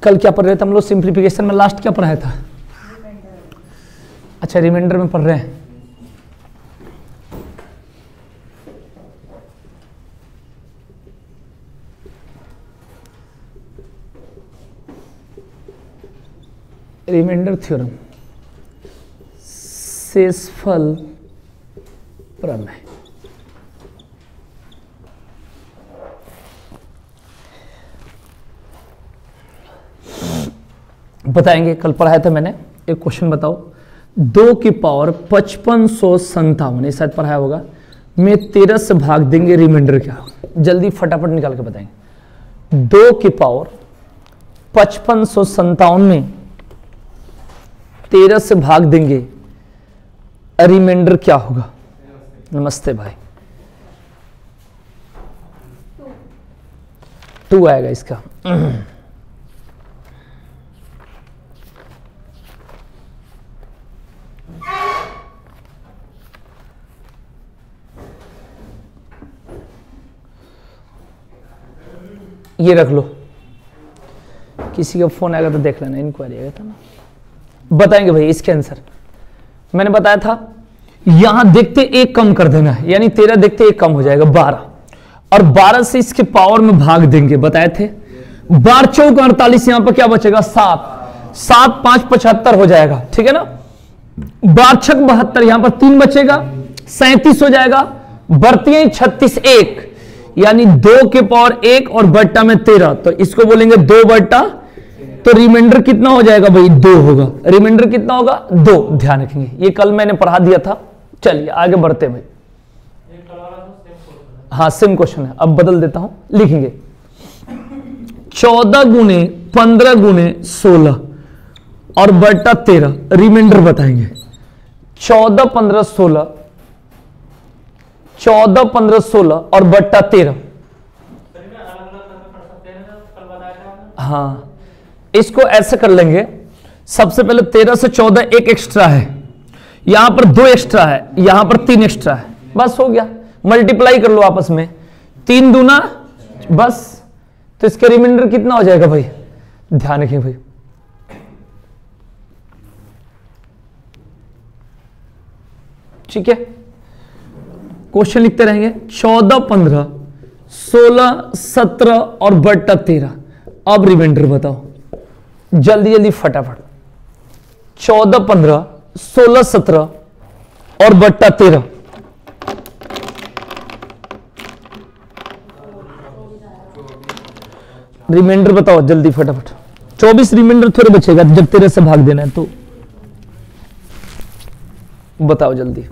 कल क्या पढ़ रहे थे हम लोग सिंप्लीफिकेशन में? लास्ट क्या पढ़ाया था? अच्छा रिमाइंडर में पढ़ रहे हैं। रिमाइंडर थ्योरम, शेषफल प्रमेय। बताएंगे, कल पढ़ाया था मैंने। एक क्वेश्चन बताओ, 2 की पावर 5557 शायद पढ़ाया होगा, में 13 से भाग देंगे, रिमाइंडर क्या होगा? जल्दी फटाफट निकाल के बताएंगे। 2 की पावर 5557 में 13 से भाग देंगे, रिमाइंडर क्या होगा? नमस्ते भाई। 2 आएगा इसका। ये रख लो, किसी का फोन आएगा तो देख लेना, इंक्वायरी आएगा था ना। बताएंगे भाई इसके आंसर। मैंने बताया था यहां देखते एक कम कर देना है, यानी 13 देखते एक कम हो जाएगा 12, और 12 से इसके पावर में भाग देंगे, बताए थे। 12 चौक 48, यहां पर क्या बचेगा? 7, 7 5 75 हो जाएगा, ठीक है ना। 12 छक 72, यहां पर 3 बचेगा, 37 हो जाएगा। बढ़ती है 36 1, यानी 2 के पावर 1 और बट्टा में 13, तो इसको बोलेंगे 2 बट्टा, तो रिमाइंडर कितना हो जाएगा भाई? 2 होगा। रिमाइंडर कितना होगा? 2। ध्यान रखेंगे, ये कल मैंने पढ़ा दिया था। चलिए आगे बढ़ते भाई। हाँ सेम क्वेश्चन है, अब बदल देता हूं, लिखेंगे 14 गुने 15 गुने 16 और बट्टा 13, रिमाइंडर बताएंगे। 14 15 16, 14 15 16 और बट्टा 13। हाँ इसको ऐसे कर लेंगे, सबसे पहले 13 से 14 एक एक्स्ट्रा है, यहां पर 2 एक्स्ट्रा है, यहां पर 3 एक्स्ट्रा है, बस हो गया। मल्टीप्लाई कर लो आपस में, 3 दूना बस, तो इसका रिमाइंडर कितना हो जाएगा भाई? ध्यान रखिए भाई। ठीक है, क्वेश्चन लिखते रहेंगे। 14 15 16 17 और बट्टा 13, अब रिमाइंडर बताओ जल्दी जल्दी फटाफट। 14 15 16 17 और बट्टा 13, रिमाइंडर बताओ जल्दी फटाफट। 24 रिमाइंडर थोड़े बचेगा जब 13 से भाग देना है, तो बताओ जल्दी।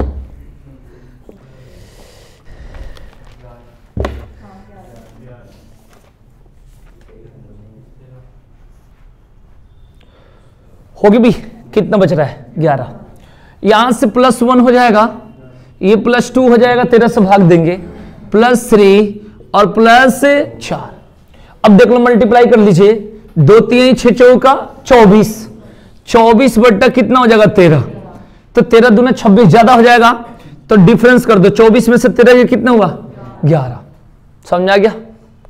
होगी भी, कितना बच रहा है? 11। यहां से +1 हो जाएगा, ये +2 हो जाएगा, 13 से भाग देंगे, +3 और +4। अब देख लो, मल्टीप्लाई कर लीजिए, 2 3 6 चौका 24, 24 बट्टा कितना हो जाएगा? 13, तो 13 दूना 26 ज्यादा हो जाएगा, तो डिफरेंस कर दो, 24 में से 13 ये कितना हुआ? 11। समझ आ गया?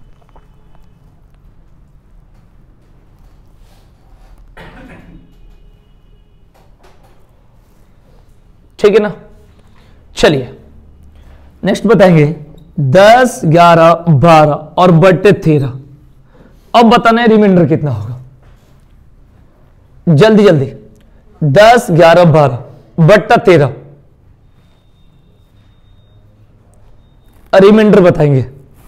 ठीक है ना। चलिए नेक्स्ट बताएंगे 10 11 12 और बट्टे 13। अब बताना है रिमाइंडर कितना होगा, जल्दी जल्दी। 10 11 12 बट्टा 13, रिमाइंडर बताएंगे।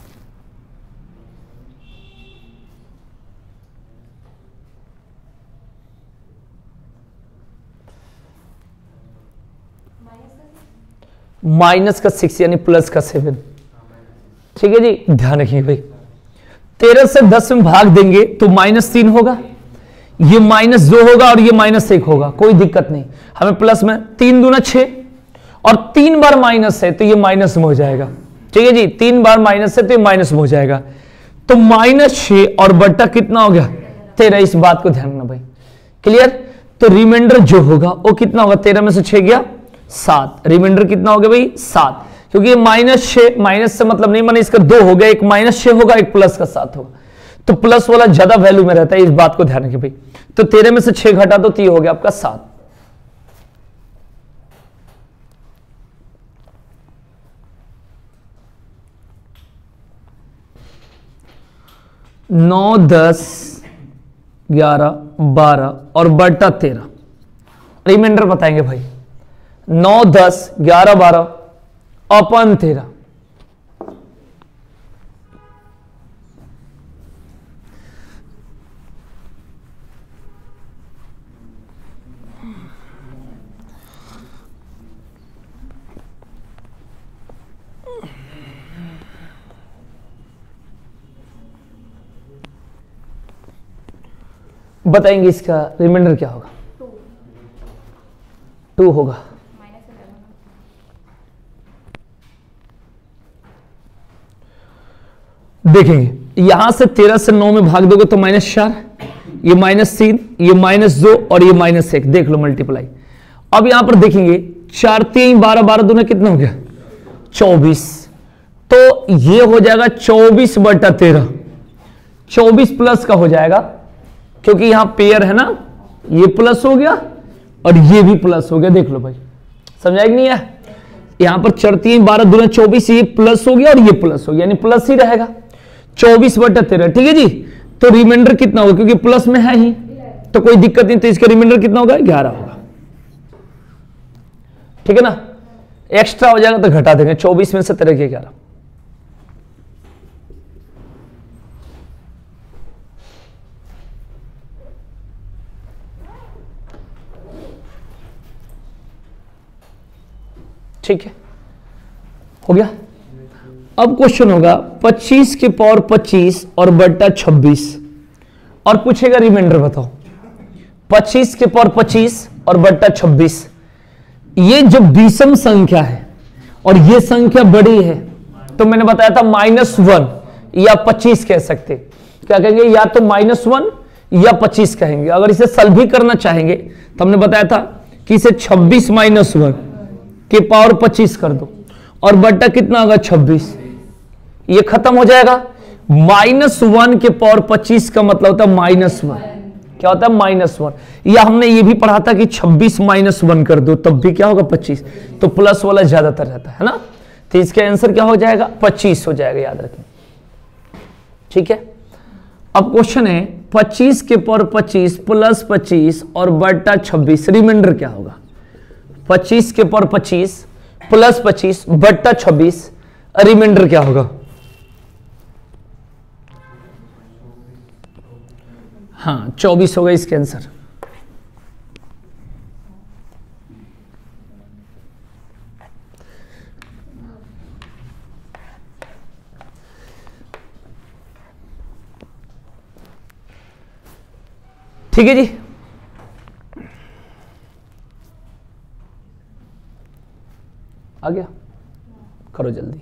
माइनस का 6 यानी प्लस का 7। ठीक है जी, ध्यान रखिए भाई। 13 से 10 में भाग देंगे तो -3 होगा, ये -2 होगा और ये -1 होगा, कोई दिक्कत नहीं। हमें प्लस में 3 दूना 6 और 3 बार माइनस है तो ये माइनस में हो जाएगा। ठीक है जी, 3 बार माइनस है तो ये माइनस में हो जाएगा, तो -6 और बट्टा कितना हो गया? 13। इस बात को ध्यान रखना भाई, क्लियर। तो रिमाइंडर जो होगा वो कितना होगा? 13 में से 6 गया 7, रिमाइंडर कितना हो गया भाई? 7, क्योंकि ये -6, माइनस से मतलब नहीं, माने इसका 2 हो गया, एक -6 होगा, एक प्लस का 7 होगा, तो प्लस वाला ज्यादा वैल्यू में रहता है, इस बात को ध्यान रखिए भाई। तो 13 में से 6 घटा दो तो ये हो गया आपका 7। नौ 10 11 12 और बटा 13, रिमाइंडर बताएंगे भाई। 9 10 11 12 अपन 13, बताएंगे इसका रिमाइंडर क्या होगा? 2 होगा। देखेंगे यहां से 13 से 9 में भाग दोगे तो -4, ये -3, ये -2 और ये -1, देख लो मल्टीप्लाई। अब यहां पर देखेंगे 4 3 12 12 दूना कितना हो गया? 24। तो ये हो जाएगा 24 बटा 13, 24 प्लस का हो जाएगा, क्योंकि यहां पेयर है ना, ये प्लस हो गया और ये भी प्लस हो गया। देख लो भाई, समझा कि नहीं है? यहां पर 4 3 12 दूना 24, ये प्लस हो गया और ये प्लस हो गया, यानी प्लस ही रहेगा। 24 बटा 13, ठीक है जी। तो रिमाइंडर कितना होगा? क्योंकि प्लस में है ही तो कोई दिक्कत नहीं, तो इसका रिमाइंडर कितना होगा? 11 होगा, ठीक है ना। एक्स्ट्रा हो जाएगा तो घटा देंगे, 24 में से 13 के 11। ठीक है, हो गया। अब क्वेश्चन होगा 25 के पावर 25 और बटा 26 और पूछेगा रिमाइंडर बताओ। 25 के पावर 25 और बटा 26, ये जब विषम संख्या है और ये संख्या बड़ी है तो मैंने बताया था -1 या 25 कह सकते। क्या कहेंगे? या तो -1 या 25 कहेंगे। अगर इसे सॉल्व भी करना चाहेंगे तो हमने बताया था कि इसे 26 - 1 के पावर 25 कर दो और बटा कितना होगा? 26। ये खत्म हो जाएगा। -1 के पावर 25 का मतलब होता है -1। क्या होता है? -1। या हमने ये भी पढ़ा था कि 26 - 1 कर दो तब भी क्या होगा? 25। तो प्लस वाला ज्यादातर रहता है ना। तो इसका आंसर क्या हो जाएगा? 25 हो जाएगा, याद रखें, ठीक है। अब क्वेश्चन है 25 के पावर 25 प्लस 25 और बटा 26, रिमाइंडर क्या होगा? 25 के पावर 25 प्लस 25 बटा 26, रिमाइंडर क्या होगा? हाँ 24 होगा इसके आंसर। ठीक है जी। आ गया, करो जल्दी।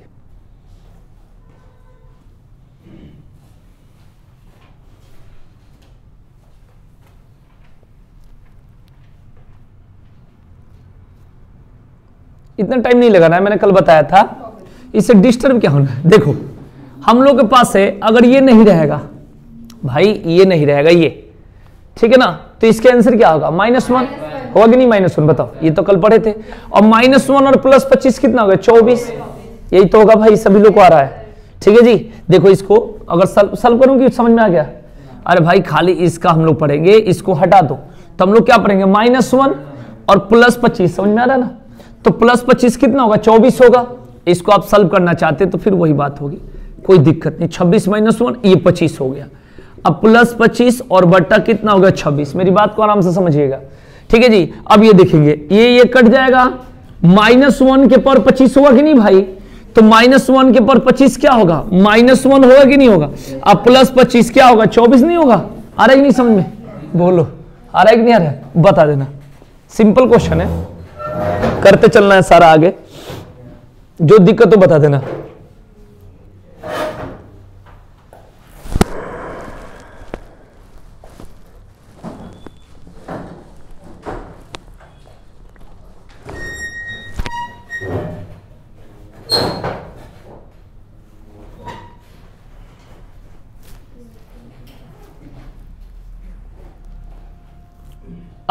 इतना टाइम नहीं लगाना है, मैंने कल बताया था। इससे डिस्टर्ब क्या होना है? देखो हम लोग के पास है, अगर ये नहीं रहेगा भाई, ये नहीं रहेगा ये, ठीक है ना, तो इसके आंसर क्या होगा? -1 होगा कि नहीं? -1 बताओ, ये तो कल पढ़े थे। और -1 और प्लस 25 कितना होगा? 24। यही तो होगा भाई, सभी लोग को आ रहा है, ठीक है जी। देखो इसको अगर सॉल्व करूंगी समझ में आ गया? अरे भाई खाली इसका हम लोग पढ़ेंगे, इसको हटा दो तो हम लोग क्या पढ़ेंगे? -1 और प्लस 25, समझ में आ रहा है ना। तो प्लस 25 कितना होगा? 24 होगा। इसको आप सॉल्व करना चाहते तो फिर वही बात होगी, कोई दिक्कत नहीं। 26 - 1 ये 25 हो गया। अब प्लस 25 और बट्टा कितना होगा? 26। मेरी बात को आराम से समझिएगा, ठीक है जी। अब ये देखेंगे, ये कट जाएगा। -1 के पावर 25 होगा कि नहीं भाई? तो -1 के पावर 25 क्या होगा? -1 होगा कि नहीं होगा? अब प्लस 25 क्या होगा? 24 नहीं होगा? आ रहा है कि नहीं समझ में? बोलो, आ रहा है कि नहीं आ रहा है? बता देना। सिंपल क्वेश्चन है, करते चलना है सारा आगे, जो दिक्कत हो बता देना।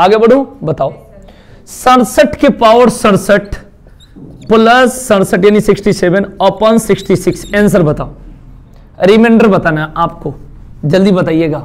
आगे बढ़ू, बताओ। 67 के पावर 67 प्लस 67 यानी 67 अपॉन 66, आंसर बताओ। रिमाइंडर बताना है आपको, जल्दी बताइएगा।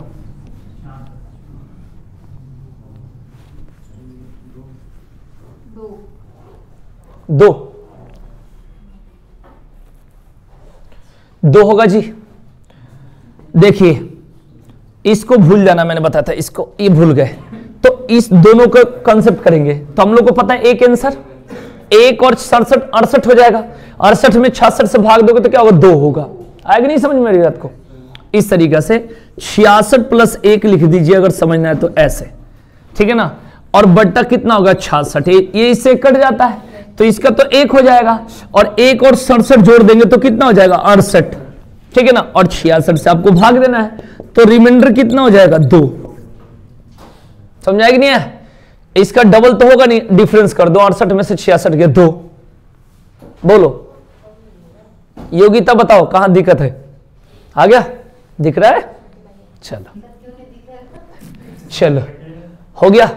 दो होगा जी। देखिए इसको भूल जाना, मैंने बताया था इसको, ये भूल गए तो इस दोनों का कंसेप्ट करेंगे तो हम लोग को पता है एक आंसर, 1 और 67 68 हो जाएगा। 68 में 66 से भाग दोगे तो क्या होगा, 2 होगा। आएगा नहीं समझ में मेरी बात को? इस तरीका से 66 प्लस 1 लिख दीजिए अगर समझना है तो, ऐसे, ठीक है ना। और बट्टा कितना होगा, 66, ये इससे कट जाता है तो इसका तो 1 हो जाएगा, और 1 और 67 जोड़ देंगे तो कितना हो जाएगा, 68, ठीक है ना। और 66 से आपको भाग देना है तो रिमाइंडर कितना हो जाएगा, 2। समझाएगी नहीं है? इसका डबल तो होगा नहीं, डिफरेंस कर दो, 68 में से 66 के 2। बोलो योगिता, बताओ कहां दिक्कत है? आ गया, दिख रहा है? चलो चलो हो गया।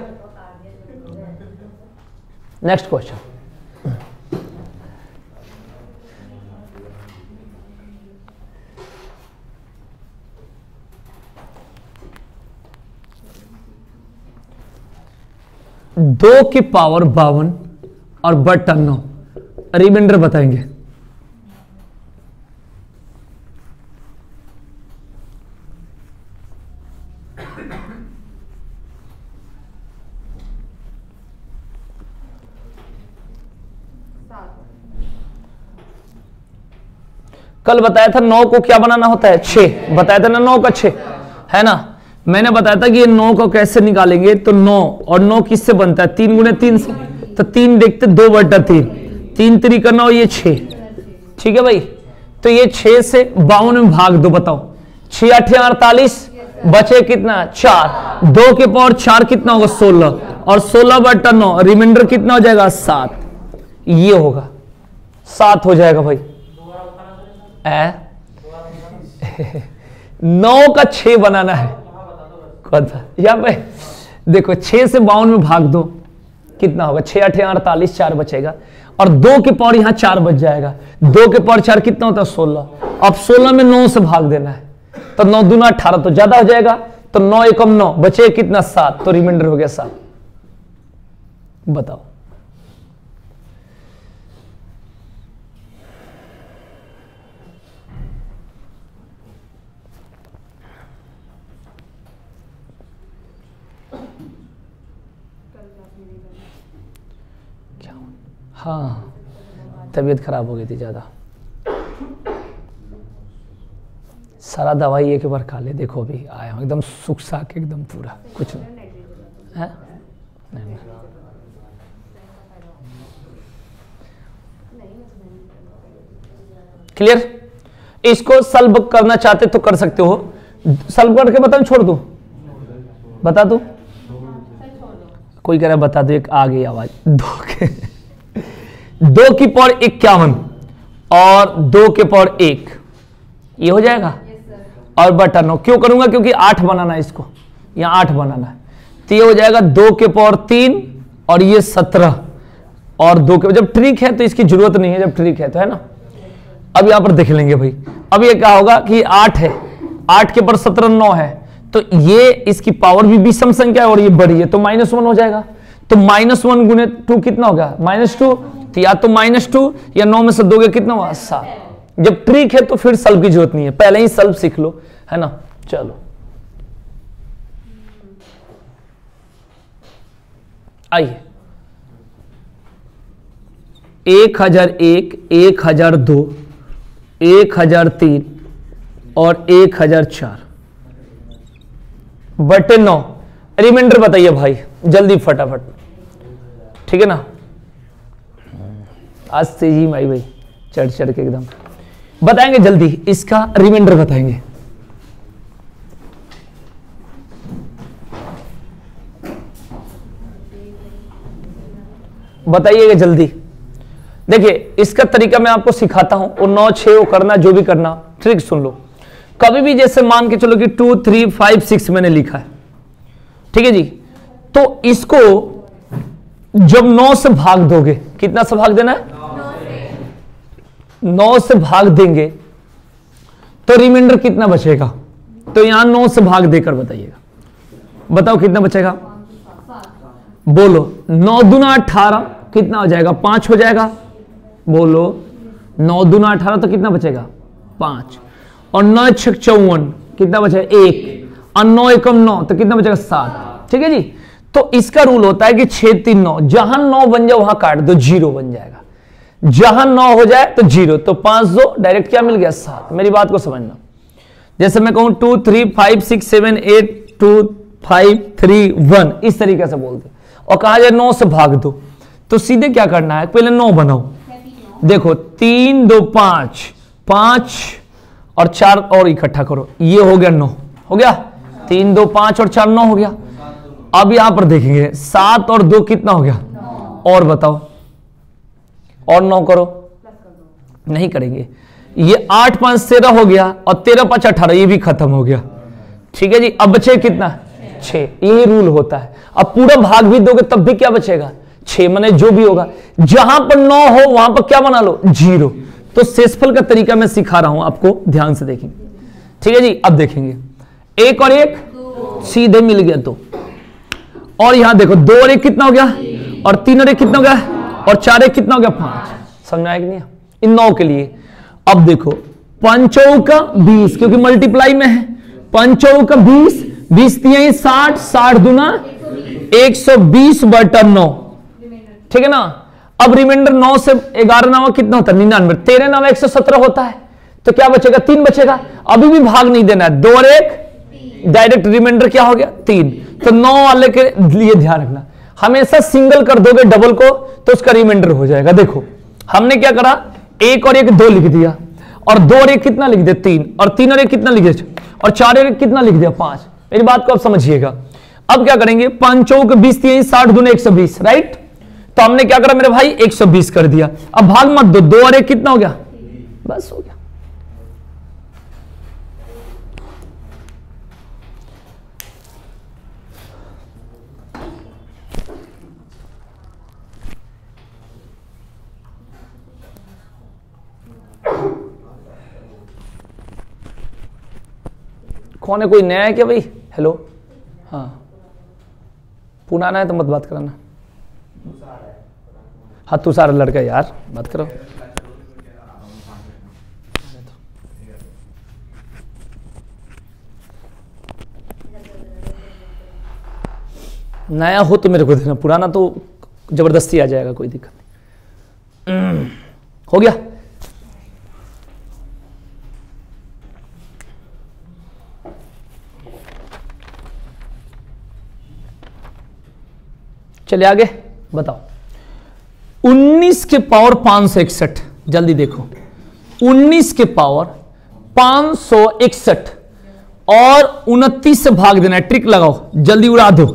Next question. दो की पावर 52 और बट्टा 9, रिमाइंडर बताएंगे। कल बताया था 9 को क्या बनाना होता है, 6 बताया था ना, 9 का 6 है ना। मैंने बताया था कि ये 9 को कैसे निकालेंगे, तो 9 और 9 किससे बनता है, 3 गुणे 3 से, तो 3 देखते 2/3, 3 3 का 9, ये 6, ठीक है भाई। तो ये 6 से 52 में भाग दो, बताओ 6 8 48, बचे कितना 4, 2 के पावर 4 कितना होगा 16, और 16/9 रिमाइंडर कितना हो जाएगा 7, ये होगा 7 हो जाएगा भाई। 9 का 6 बनाना है, कौन सा, यहाँ पे देखो 6 से 52 में भाग दो कितना होगा, 6 8 48, 4 बचेगा, और 2 के पावर यहाँ 4 बच जाएगा, 2 के पावर 4 कितना होता है 16, अब 16 में 9 से भाग देना है तो 9 दूना 18 तो ज्यादा हो जाएगा, तो 9 एकम 9 बचे कितना 7, तो रिमाइंडर हो गया 7। बताओ क्या? हाँ तबीयत खराब हो गई थी ज्यादा, सारा दवाई एक बार खा ले, देखो अभी आया हूँ एकदम सुख सा के, एकदम पूरा कुछ नहीं है। नहीं। क्लियर? इसको सॉल्व करना चाहते तो कर सकते हो, सॉल्व करके बता छोड़ दो, बता दो, कोई कह रहा है बता दो, एक आ गई आवाज। 2 की पावर 51 और 2 के पावर 1, ये हो जाएगा, और बटा 9 क्यों करूंगा, क्योंकि 8 बनाना है इसको, यहां 8 बनाना है, तो ये हो जाएगा 2 के पावर 3 और ये 17, और 2 के, जब ट्रिक है तो इसकी जरूरत नहीं है, जब ट्रिक है तो, है ना। अब यहां पर देख लेंगे भाई, अब ये क्या होगा कि 8 है, 8 के पावर 17 9 है, तो ये इसकी पावर भी विषम संख्या है और ये बड़ी है, तो -1 हो जाएगा, तो -1 गुणे 2 कितना होगा -2, तो या तो -2 या 9 में से दोगे कितना होगा 7। जब ट्रिक है तो फिर सल्व की जरूरत नहीं है, पहले ही सल्व सीख लो, है ना। चलो आइए, 1001, 1002, 1003 और 1004 बटे 9, रिमाइंडर बताइए भाई जल्दी फटाफट, ठीक है ना। आज तेजी में आई भाई, चढ़ चढ़ के एकदम बताएंगे, जल्दी इसका रिमाइंडर बताएंगे। बताइएगा जल्दी। देखिए इसका तरीका मैं आपको सिखाता हूं, वो 9 6 वो करना, जो भी करना, ट्रिक सुन लो। कभी भी जैसे मान के चलो कि 2 3 5 6 मैंने लिखा है, ठीक है जी, तो इसको जब 9 से भाग दोगे, कितना से भाग देना है? 9 से भाग देंगे तो रिमाइंडर कितना बचेगा? तो यहां 9 से भाग देकर बताइएगा, बताओ कितना बचेगा? बोलो 9 दूना 18, कितना हो जाएगा? 5 हो जाएगा। बोलो 9 दूना 18 तो कितना बचेगा? 5। और 9 छक 54, कितना बचेगा? 1। और 9 एकम 9 तो कितना बचेगा? 7। ठीक है जी। तो इसका रूल होता है कि 6 3 9, जहां 9 बन जाए वहां काट दो, 0 बन जाएगा। जहां 9 हो जाए तो 0, तो 5 2 डायरेक्ट क्या मिल गया? 7। मेरी बात को समझना, जैसे मैं कहूं 2 3 5 6 7 8 2 5 3 1, इस तरीके से बोलते, और कहा जाए 9 से भाग दो, तो सीधे क्या करना है? पहले 9 बनाओ। देखो 3 2 5, 5 और 4 और इकट्ठा करो, ये हो गया 9, हो गया। 3 2 5 और 4 9 हो गया। अब यहां पर देखेंगे 7 और 2 कितना हो गया? और बताओ, और 9 करो, नहीं करेंगे। ये 8 5 13 हो गया, और 13 5 18, ये भी खत्म हो गया। ठीक है जी। अब बचे कितना? 6। यही रूल होता है। अब पूरा भाग भी दोगे तब भी क्या बचेगा? 6, माने जो भी होगा, जहां पर 9 हो वहां पर क्या बना लो? 0। तो शेषफल का तरीका मैं सिखा रहा हूं आपको, ध्यान से देखेंगे। ठीक है जी। अब देखेंगे 1 और 1 सीधे मिल गया 2, और यहां देखो 2 और 1 कितना हो गया? और 3 और 1 कितना हो गया? और 4 1 कितना हो गया? 5। समझ में आया कि नहीं? इन 9 के लिए अब देखो 5 का 20, क्योंकि मल्टीप्लाई में है। 5 का 20, 20 3 60, 60 दूना 120 बटा 9। ठीक है ना। अब रिमाइंडर 9 से 11 9 कितना होता है? 99। 13 9 117 होता है, तो क्या बचेगा? 3 बचेगा। अभी भी भाग नहीं देना है, 2 और 1 डायरेक्ट रिमाइंडर क्या हो गया? 3। तो 9 वाले के लिए ध्यान रखना, हमेशा सिंगल कर दोगे डबल को तो उसका रिमाइंडर हो जाएगा। देखो हमने क्या करा, 1 और 1 2 लिख दिया, और 2 और 1 कितना लिख दिया? 3, और 3 और 1 कितना लिख दिया? और 4 और 1 कितना लिख दिया? 5। मेरी बात को आप समझिएगा। अब क्या करेंगे? 5 के 20 3 60 दूने 120, राइट। तो हमने क्या करा मेरे भाई? 120 कर दिया। अब भाग मत दो, 2 और 1 कितना हो गया? बस हो गया। कौन है? कोई नया है क्या भाई? हेलो। हाँ, पुराना है तो मत बात कराना। हाँ तू सारा लड़का यार, बात करो। नया हो तो मेरे को देना, पुराना तो जबरदस्ती आ जाएगा, कोई दिक्कत नहीं। हो गया। चलिए आगे बताओ। 19 के पावर 561, जल्दी देखो। 19 के पावर 561 और 29 से भाग देना है। ट्रिक लगाओ, जल्दी उड़ा दो।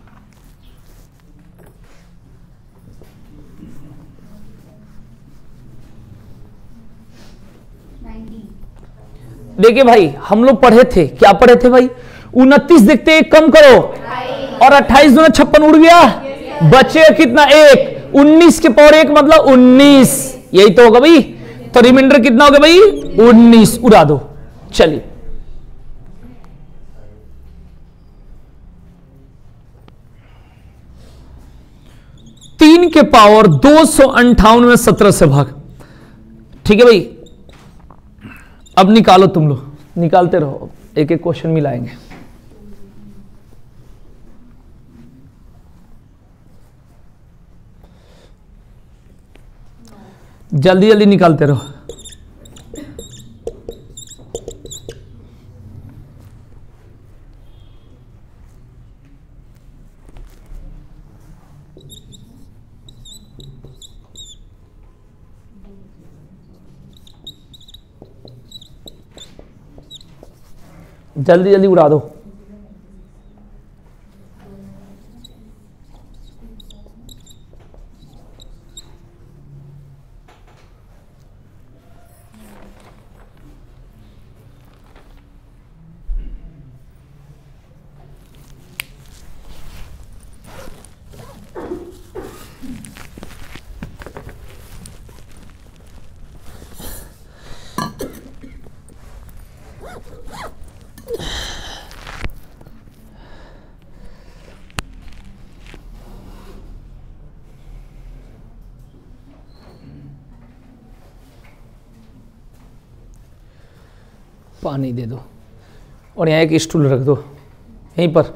देखिए भाई, हम लोग पढ़े थे, क्या पढ़े थे भाई? 29 देखते 1 कम करो, और 28 दूना 56 उड़ गया, बचे कितना? 1। 19 के पावर 1 मतलब 19, यही तो होगा भाई। तो रिमाइंडर कितना होगा भाई? 19। उड़ा दो। चलिए तीन के पावर 258 में 17 से भाग। ठीक है भाई, अब निकालो तुम लोग, निकालते रहो, एक एक क्वेश्चन मिलाएंगे। जल्दी जल्दी निकालते रहो। जल्दी जल्दी उड़ा दो। पानी दे दो और यहाँ एक स्टूल रख दो यहीं पर,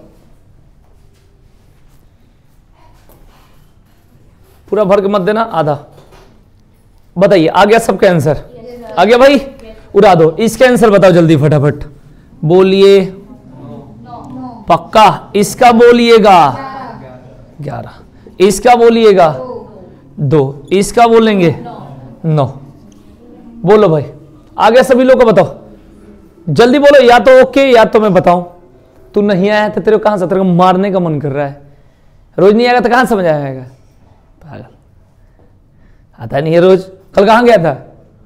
पूरा भर के मत देना, आधा। बताइए आ गया सबका आंसर? आ गया भाई? उड़ा दो। इसके आंसर बताओ जल्दी फटाफट, बोलिए। पक्का? इसका बोलिएगा 11, इसका बोलिएगा 2, इसका बोलेंगे 9। बोलो भाई, आ गया सभी लोग को? बताओ जल्दी बोलो, या तो ओके या तो मैं बताऊं। तू नहीं आया तो तेरे को कहां से, तेरे को मारने का मन कर रहा है। रोज नहीं आएगा तो कहां समझ आएगा? पागल, आता नहीं है रोज। कल कहां गया था?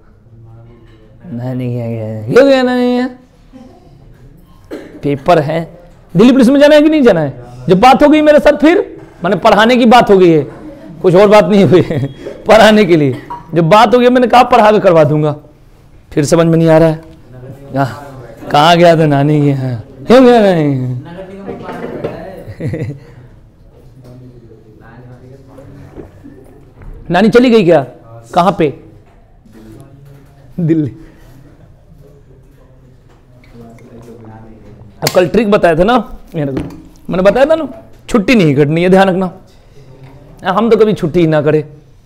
नहीं गया, क्यों गया? नहीं है, पेपर है। दिल्ली पुलिस में जाना है कि नहीं जाना है? जब बात हो गई मेरे साथ, फिर मैंने पढ़ाने की बात हो गई है, कुछ और बात नहीं हुई है। पढ़ाने के लिए जब बात हो गई, मैंने कहा पढ़ा के करवा दूंगा। फिर समझ में नहीं आ रहा है, कहाँ गया था? नानी के यहाँ। क्यों गया? नहीं नानी चली गई क्या? कहाँ पे? दिल्ली। अब कल ट्रिक बताया था ना मैंने बताया था ना, छुट्टी नहीं कटनी है, ध्यान रखना। हम तो कभी छुट्टी ही ना करे।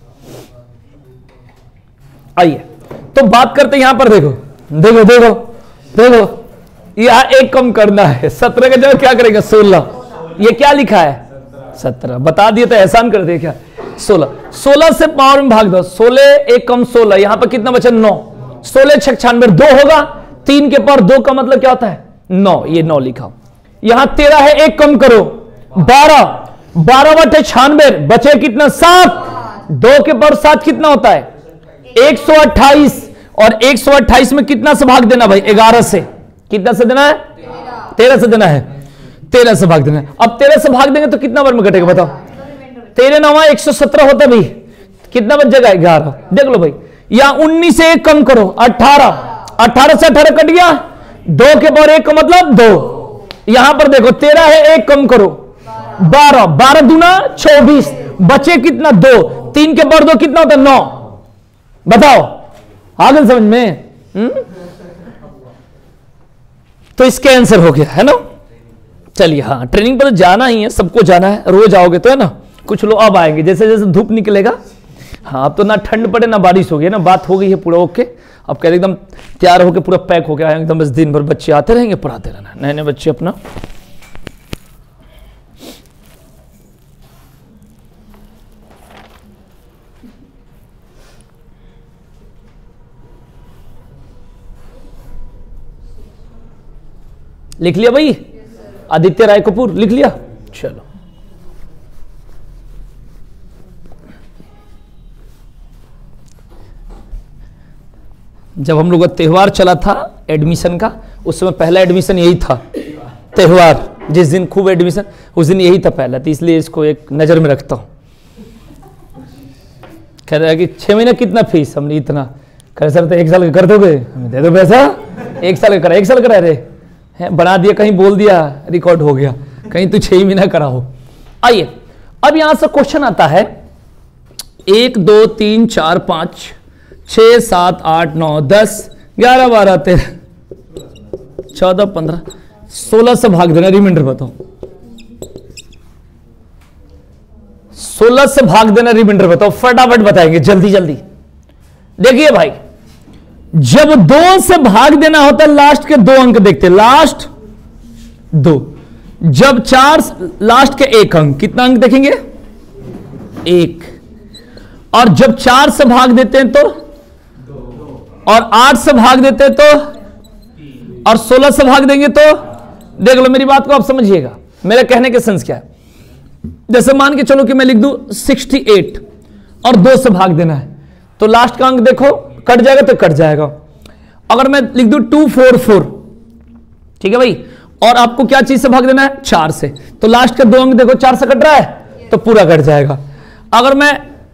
आइए तो बात करते हैं यहां पर, देखो देखो देखो देखो, यहां एक कम करना है। 17 का जगह क्या करेगा? 16। ये क्या लिखा है? 17। बता दिए तो एहसान कर दिए क्या? 16। 16 से पावर में भाग दो, 16 एक कम 16, यहां पर कितना बचा? 9। 16 6 96, 2 होगा। 3 के पावर 2 का मतलब क्या होता है? 9। ये 9 लिखा। यहां 13 है, एक कम करो 12। 12 बटे 96 बचे कितना? 7। 2 के पावर 7 कितना होता है? 128। और 128 में कितना से भाग देना भाई? 11 से। कितना से देना है? 13 से देना है। 13 से भाग देना है। अब 13 से भाग देंगे तो कितना बार में कटेगा बताओ? 13 9 117 होता है भाई। कितना बच जाएगा? 11। देख लो भाई, या 19 से एक कम करो 18। 18 से 18 कट गया। 2 के पावर 1 का मतलब 2। यहां पर देखो 13 है, एक कम करो 12। 12 दूना 24, बचे कितना? 2। 3 के पावर 2 कितना होता है? 9। बताओ आगे समझ में? तो इसके आंसर हो गया है ना। चलिए हाँ, ट्रेनिंग पर तो जाना ही है, सबको जाना है। रोज आओगे तो है ना। कुछ लोग अब आएंगे जैसे जैसे धूप निकलेगा। हाँ, अब तो ना ठंड पड़े ना बारिश हो गई ना, बात हो गई है पूरा ओके। अब कह एकदम तैयार होके पूरा पैक हो गया एकदम, बस दिन भर बच्चे आते रहेंगे, पढ़ाते रहना। नए नए बच्चे अपना लिख लिया भाई? आदित्य राय कपूर लिख लिया? चलो जब हम लोग का त्यौहार चला था एडमिशन का, उस समय पहला एडमिशन यही था। त्यौहार जिस दिन खूब एडमिशन, उस दिन यही था पहला, तो इसलिए इसको एक नजर में रखता हूं। कह रहा है कि 6 महीना कितना फीस? हमने इतना। कह सर तो 1 साल का कर दोगे? हमें दे दो पैसा। 1 साल का करा, 1 साल करा रहे हैं, बना दिया, कहीं बोल दिया, रिकॉर्ड हो गया, कहीं तो 6 महीना करा हो। आइए अब यहां से क्वेश्चन आता है 1 2 3 4 5 6 7 8 9 10 11 12 13 14 15 16 से भाग देना। रिमाइंडर बताओ। 16 से भाग देना, रिमाइंडर बताओ। फटाफट बताएंगे जल्दी जल्दी। देखिए भाई, जब 2 से भाग देना होता है, लास्ट के 2 अंक देखते, लास्ट 2। जब 4 लास्ट के 1 अंक, कितना अंक देखेंगे? 1। और जब 4 से भाग देते हैं तो, और 8 से भाग देते हैं तो, और 16 से भाग देंगे तो, देख लो मेरी बात को आप समझिएगा, मेरे कहने के सेंस क्या है। जैसे मान के चलो कि मैं लिख दूं 68 और 2 से भाग देना है, तो लास्ट का अंक देखो कट जाएगा तो कट जाएगा। अगर मैं लिख दूं 244, ठीक है भाई, और आपको क्या चीज से भाग देना है? 4 से, तो लास्ट का 2 अंक देखो 4 से कट रहा है तो पूरा कट जाएगा। अगर मैं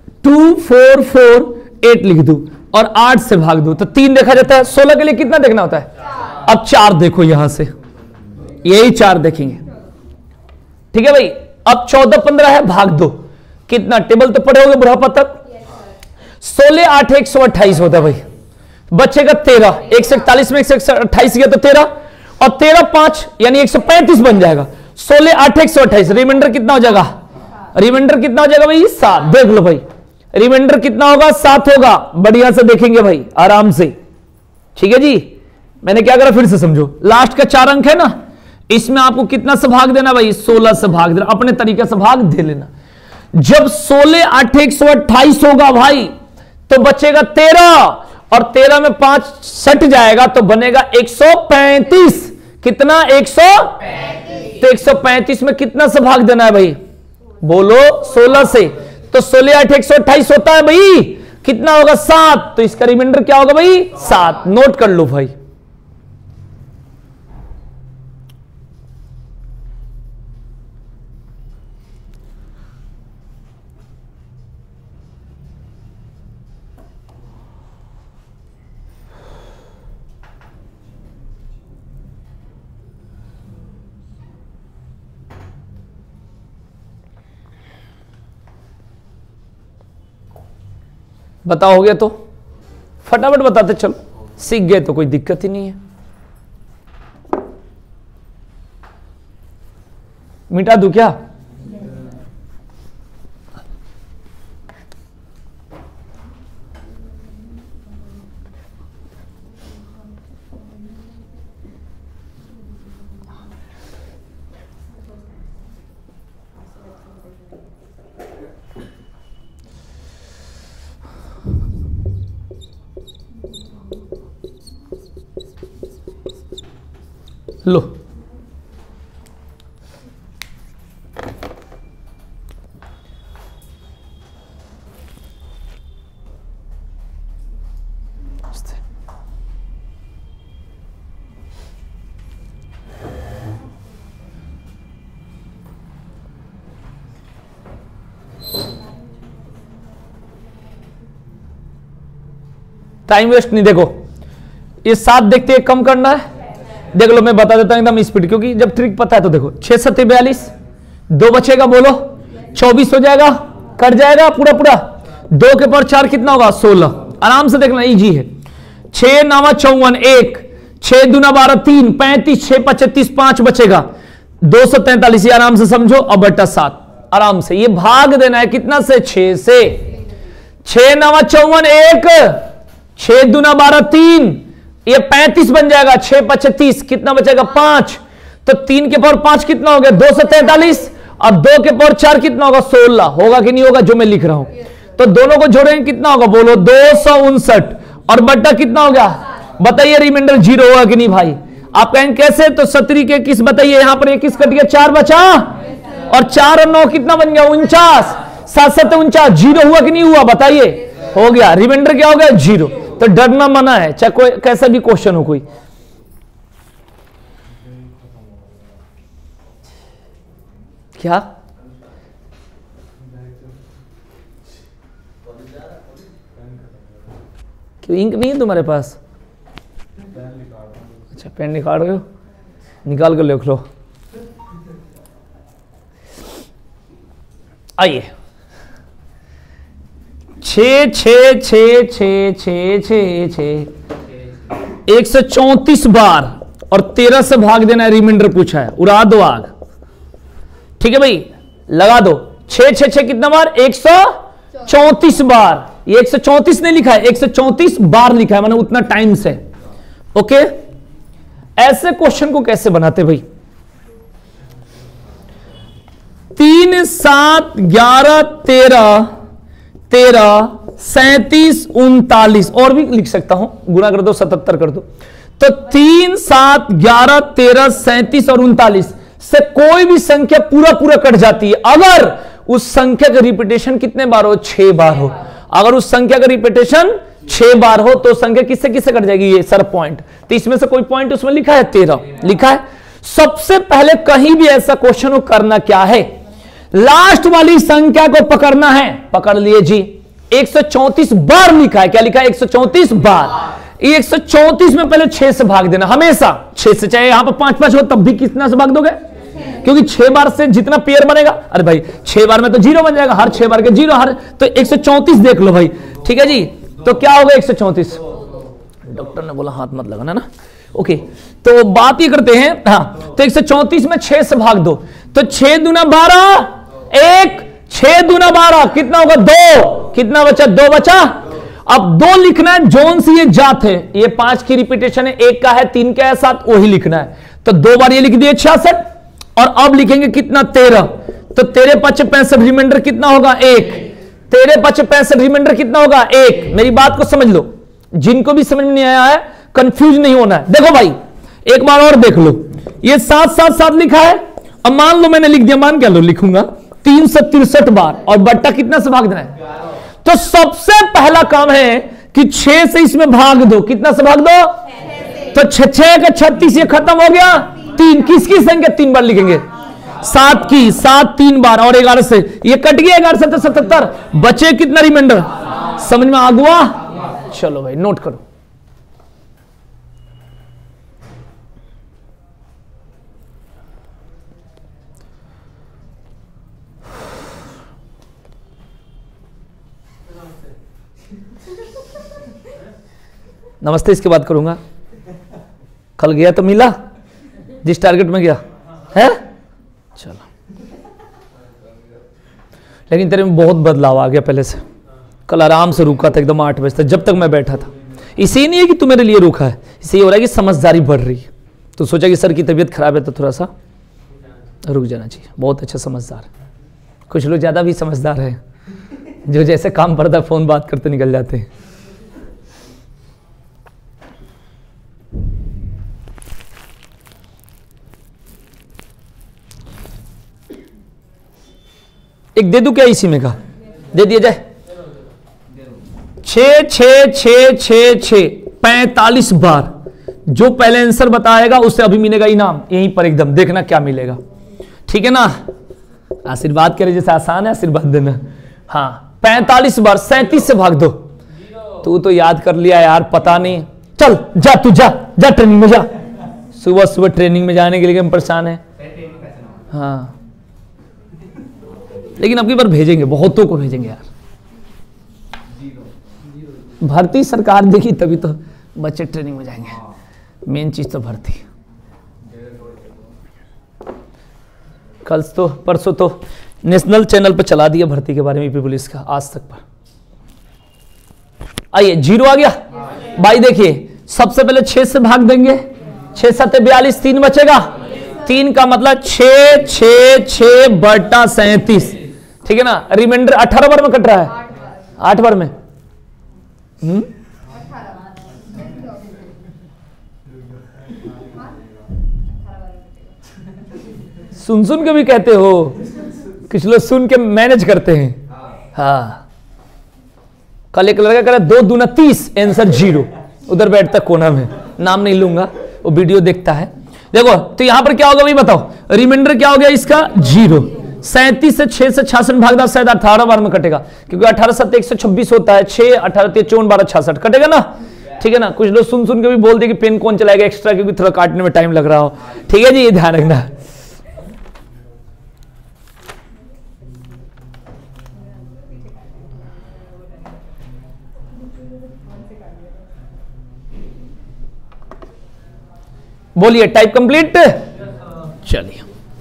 2448 लिख दूं और 8 से भाग दूं तो 3 देखा जाता है। 16 के लिए कितना देखना होता है? अब 4 देखो यहां से, यही 4 देखेंगे, ठीक है भाई। अब 14 15 है, भाग दो, कितना? टेबल तो पढ़े होगे बुढ़ापा तक। 16 8 128 होता है भाई। बचेगा 13, 141 में 128 गया तो 13 और 13 5 यानी 135 बन जाएगा। 16 8 128, रिमाइंडर कितना हो जाएगा? रिमाइंडर कितना हो जाएगा भाई? 7। देख लो भाई रिमाइंडर कितना होगा? 7 होगा। बढ़िया से देखेंगे भाई आराम से, ठीक है जी। मैंने क्या करा फिर से समझो, लास्ट का 4 अंक है ना, इसमें आपको कितना से भाग देना भाई? 16 से भाग देना, अपने तरीके से भाग दे लेना। जब 16 8 128 होगा भाई तो बचेगा 13 और 13 में 5 सट जाएगा तो बनेगा 135। कितना? 135। तो 135 में कितना से भाग देना है भाई? बोलो 16 से। तो 16 8 128 होता है भाई, कितना होगा? 7। तो इसका रिमाइंडर क्या होगा भाई? 7। नोट कर लो भाई। बताओ हो गया तो फटाफट बताते चलो, सीख गए तो कोई दिक्कत ही नहीं है। मिटा दूं क्या? लो टाइम वेस्ट नहीं। देखो ये 7 देखते हैं, कम करना है। देख लो मैं बता देता हूं एकदम स्पीड, क्योंकि जब ट्रिक पता है तो देखो 6 7 42, 2 बचेगा बोलो 24 हो जाएगा, कट जाएगा पूरा पूरा। 2 के पावर 4 कितना होगा? 16। आराम से देखना, इजी है। 6 9 54 1, 6 दूना 12 3, 35 6 35 5 बचेगा 243। आराम से समझो। अब बटा 7 आराम से ये भाग देना है कितना से? 6 से। 6 9 54 1, 6 दूना 12 3, ये 35 बन जाएगा। 6 35 कितना बचेगा? 5। तो 3 के पावर 5 कितना हो गया? 243। और 2 के पावर 4 कितना होगा? 16। होगा कि नहीं होगा जो मैं लिख रहा हूं? तो दोनों को जोड़ेंगे कितना होगा? बोलो 259 और बट्टा कितना हो गया? बताइए रिमाइंडर 0 होगा कि नहीं भाई? आप कहेंगे कैसे? तो 17 के 21 बताइए, यहां पर 21 कट गया, 4 बचा और 4 और 9 कितना बन गया? 49। 7 7 49, 0 हुआ कि नहीं हुआ? बताइए। हो गया। रिमाइंडर क्या हो गया? 0। तो डरना मना है, चाहे कोई कैसा भी क्वेश्चन हो। कोई क्या? क्यों इंक नहीं है तुम्हारे पास? अच्छा पेन निकाल रहे हो, निकाल कर लिख लो। आइए 6 6 6 6 6 6 6 134 बार और 13 से भाग देना है। रिमाइंडर पूछा है, उड़ा दो आग। ठीक है भाई, लगा दो। 6 6 6 कितना बार? 134 बार। ये 134 नहीं लिखा है, 134 बार लिखा है, माने उतना टाइम से। ओके, ऐसे क्वेश्चन को कैसे बनाते भाई? 3 7 11 13 13 37 39 और भी लिख सकता हूं, गुणा कर दो 77 कर दो। तो 3 7 11 13 37 और 39 से कोई भी संख्या पूरा पूरा कट जाती है अगर उस संख्या का रिपीटेशन कितने बार हो? 6 बार हो। अगर उस संख्या का रिपीटेशन 6 बार हो तो संख्या किससे किससे कट जाएगी? ये सर पॉइंट। तो इसमें से कोई पॉइंट उसमें लिखा है? 13 लिखा है। सबसे पहले कहीं भी ऐसा क्वेश्चन हो, करना क्या है? लास्ट वाली संख्या को पकड़ना है। पकड़ लिए जी। 134 बार लिखा है। क्या लिखा है? 134 बार। 134 में पहले 6 से भाग देना, हमेशा 6 से। चाहे यहां पर 5 5 हो तब भी कितना से भाग दोगे? क्योंकि 6 बार से जितना पेयर बनेगा, अरे भाई 6 बार में तो 0 बन जाएगा, हर 6 बार के 0 हर। तो 134 देख लो भाई। ठीक है जी, तो क्या होगा? 134 डॉक्टर ने बोला हाथ मत लगाना ना। ओके, तो बात ये करते हैं, हाँ, तो 134 में 6 से भाग दो, तो 6 दूना 12, 1, 6 दूना 12 कितना होगा 2, कितना बचा 2 बचा। अब 2 लिखना है, जोन से ये जात है, ये 5 की रिपीटेशन है, 1 का है, 3 का है, 7 वही लिखना है। तो 2 बार ये लिख दिए 66, और अब लिखेंगे कितना 13, तो 13 5 65, रिमाइंडर कितना होगा 1, 13 5 65, रिमाइंडर कितना होगा 1। मेरी बात को समझ लो, जिनको भी समझ में नहीं आया है कंफ्यूज नहीं होना है। देखो भाई एक बार और देख लो, ये 7 7 7 लिखा है, अब मान लो मैंने लिख दिया, मान क्या लो लिखूंगा 363 बार, और बट्टा कितना से भाग देना है। तो सबसे पहला काम है कि 6 से इसमें भाग दो, कितना से भाग दो, तो 6 का 36, ये खत्म हो गया। 3 किसकी संख्या 3 बार लिखेंगे, 7 की, 7 3 बार, और 11 से ये कट गया, 11 7 77, बचे कितना रिमाइंडर, समझ में आ गया। चलो भाई नोट करो, नमस्ते इसके बाद करूंगा, कल गया तो मिला जिस टारगेट में गया है। चलो, लेकिन तेरे में बहुत बदलाव आ गया पहले से। कल आराम से रुका था एकदम 8 बजे तक, जब तक मैं बैठा था। इसे नहीं है कि तू मेरे लिए रुका है, इसे ये हो रहा है कि समझदारी बढ़ रही है। तो सोचा कि सर की तबीयत खराब है तो थोड़ा सा रुक जाना चाहिए। बहुत अच्छा समझदार, कुछ लोग ज़्यादा भी समझदार हैं, जो जैसे काम पड़ता है फ़ोन बात करते निकल जाते हैं। एक दे दूं क्या इसी में का, दे दिया जाए। 6 6 6 6 6 45 बार, जो पहले आंसर बताएगा उससे अभी मिलेगा इनाम, यहीं पर एकदम देखना क्या मिलेगा, ठीक है ना। आशीर्वाद करे जैसे आसान है आशीर्वाद देना। हाँ 45 बार, 37 से भाग दो। तू तो याद कर लिया यार, पता नहीं, चल जा तू, जा जा ट्रेनिंग में जा, सुबह सुबह ट्रेनिंग में जाने के लिए हम परेशान है। हाँ लेकिन अब की बार भेजेंगे, बहुतों को भेजेंगे यार। भर्ती सरकार देखी तभी तो बच्चे ट्रेनिंग में जाएंगे, मेन चीज तो भर्ती। कल तो परसों तो नेशनल चैनल पर चला दिया भर्ती के बारे में, यूपी पुलिस का, आज तक पर। आइए 0 आ गया भाई। देखिए सबसे पहले 6 से भाग देंगे, 6 7 42, 3 बचेगा, 3 का मतलब 6 6 6 बटा 37, ठीक है ना। रिमाइंडर 18 बार में कट रहा है, 8 बार में। सुन सुन के भी कहते हो, कुछ लोग सुन के मैनेज करते हैं। हाँ कल एक लड़का कह रहा 2 दूना 30, आंसर 0, उधर बैठता कोना में, नाम नहीं लूंगा, वो वीडियो देखता है। देखो तो यहां पर क्या होगा भाई बताओ, रिमाइंडर क्या हो गया इसका 0। 37 से 6 से 66 भागदा शायद 18 बार में कटेगा, क्योंकि 18 7 126 होता है, 6 18 3 54 12 66 कटेगा ना, ठीक है ना। कुछ लोग सुन सुन के भी बोल दे कि पेन कौन चलाएगा एक्स्ट्रा, क्योंकि थोड़ा काटने में टाइम लग रहा हो, ठीक है जी, ये ध्यान रखना। बोलिए टाइप कंप्लीट, चलिए।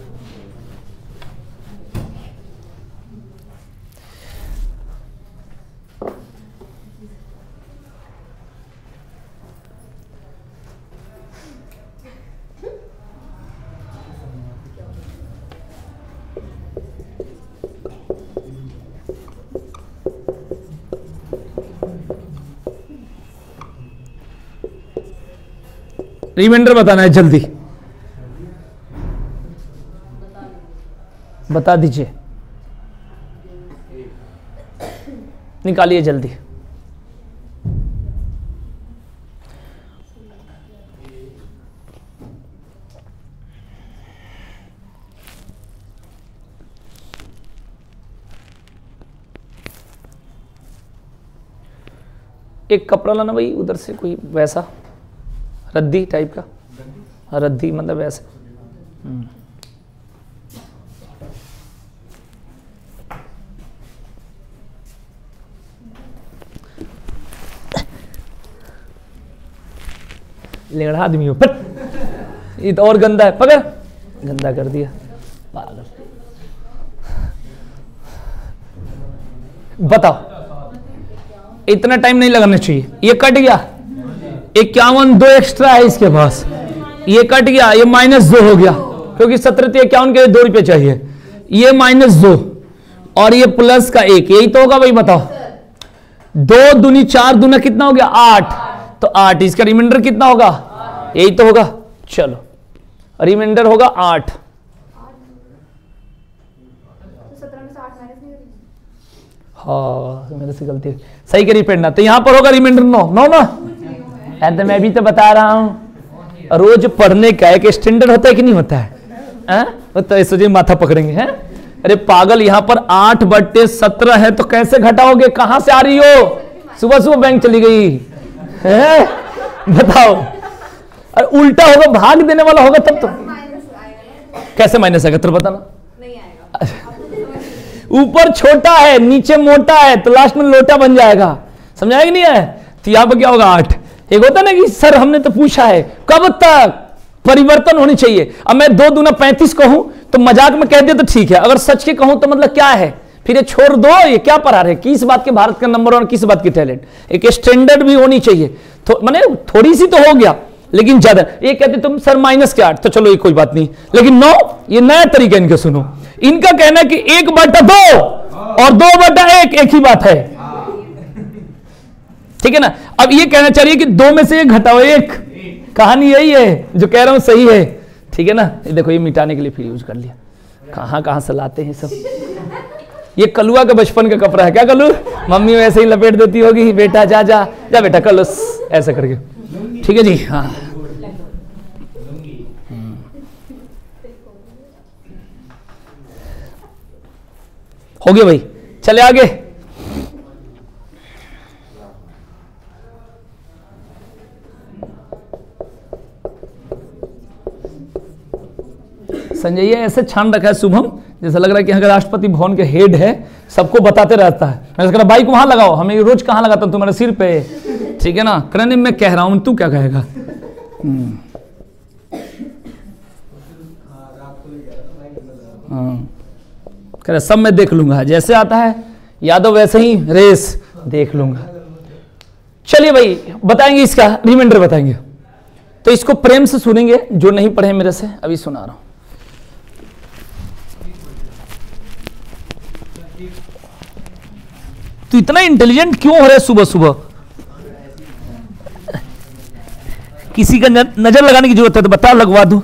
रिमाइंडर बताना है जल्दी, बता दीजिए, निकालिए जल्दी। एक कपड़ा लाना भाई उधर से, कोई वैसा रद्दी टाइप का, रद्दी मतलब ऐसे। लेगड़ा आदमी हो, पट। ये तो और गंदा है, पकड़, गंदा कर दिया पागल। बताओ, इतना टाइम नहीं लगाना चाहिए। ये कट गया, 51, 2 एक्स्ट्रा है इसके पास, ये कट गया, ये -2 हो गया, क्योंकि 17 × 51 के 2 रुपये चाहिए। ये -2 और ये प्लस का 1, यही तो होगा भाई, बताओ। 2 दूनी 4, दूना कितना हो गया 8, तो 8, इसका रिमाइंडर कितना होगा, यही तो होगा। चलो रिमाइंडर होगा 8। हाँ मेरे से गलती, सही करी पेड़ना, तो यहां पर होगा रिमाइंडर 9 ना। तो मैं भी तो बता रहा हूं, रोज पढ़ने का एक स्टैंडर्ड होता है कि नहीं होता है? तो ऐसे माथा पकड़ेंगे हैं। अरे पागल, यहां पर 8/17 है, तो कैसे घटाओगे, कहां से आ रही हो? सुबह सुबह बैंक चली गई है, बताओ। अरे उल्टा होगा, भाग देने वाला होगा तब तो। कैसे माइनस आएगा, तो बताना। ऊपर छोटा है, नीचे मोटा है, तो लास्ट में लोटा बन जाएगा, समझाया कि नहीं है? तो यहां पर क्या होगा 8। एक होता ना कि सर हमने तो पूछा है, कब तक परिवर्तन होनी चाहिए। अब मैं 2 दूना 35 कहूं तो मजाक में कह दिया तो ठीक है, अगर सच के कहूं तो मतलब क्या है, फिर ये छोड़ दो, ये क्या पढ़ा रहे, किस बात के भारत का नंबर 1, किस बात की टैलेंट। एक स्टैंडर्ड भी होनी चाहिए, तो मैंने थोड़ी सी तो हो गया, लेकिन ज्यादा। ये कहते तुम सर -8, तो चलो ये कोई बात नहीं, लेकिन 9, ये नया तरीका इनका सुनो। इनका कहना है कि 1/2 और 2/1 एक ही बात है, ठीक है ना। अब ये कहना चाहिए कि 2 में से 1 घटाओ 1, कहानी यही है, जो कह रहा हूं सही है, ठीक है ना। ये देखो, ये मिटाने के लिए फिर यूज कर लिया, कहां से लाते हैं सब। ये कलुआ का बचपन का कपड़ा है, क्या कलू, मम्मी वैसे ही लपेट देती होगी, बेटा जा जा जा बेटा कर लो, ऐसा करके, ठीक है जी। हाँ हो गया भाई, चले आगे। संजय ये ऐसे छान रखा है शुभम, जैसा लग रहा है कि अगर राष्ट्रपति भवन के हेड है, सबको बताते रहता है। मैंने कहा बाइक वहां लगाओ, हमें रोज कहां लगाता हूं, तुम्हारे सिर पे, ठीक है ना। करने में कह रहा हूं, तू क्या कहेगा। कह रहा सब मैं देख लूंगा, जैसे आता है यादव वैसे ही रेस देख लूंगा। चलिए भाई, बताएंगे इसका रिमाइंडर बताएंगे, तो इसको प्रेम से सुनेंगे, जो नहीं पढ़े मेरे से, अभी सुना रहा हूं। तो इतना इंटेलिजेंट क्यों हो रहा है सुबह सुबह? किसी का नजर लगाने की जरूरत है तो बता, लगवा दूं।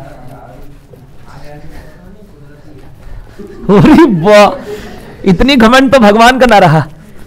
अरे वाह, इतनी घमंड तो भगवान का ना रहा।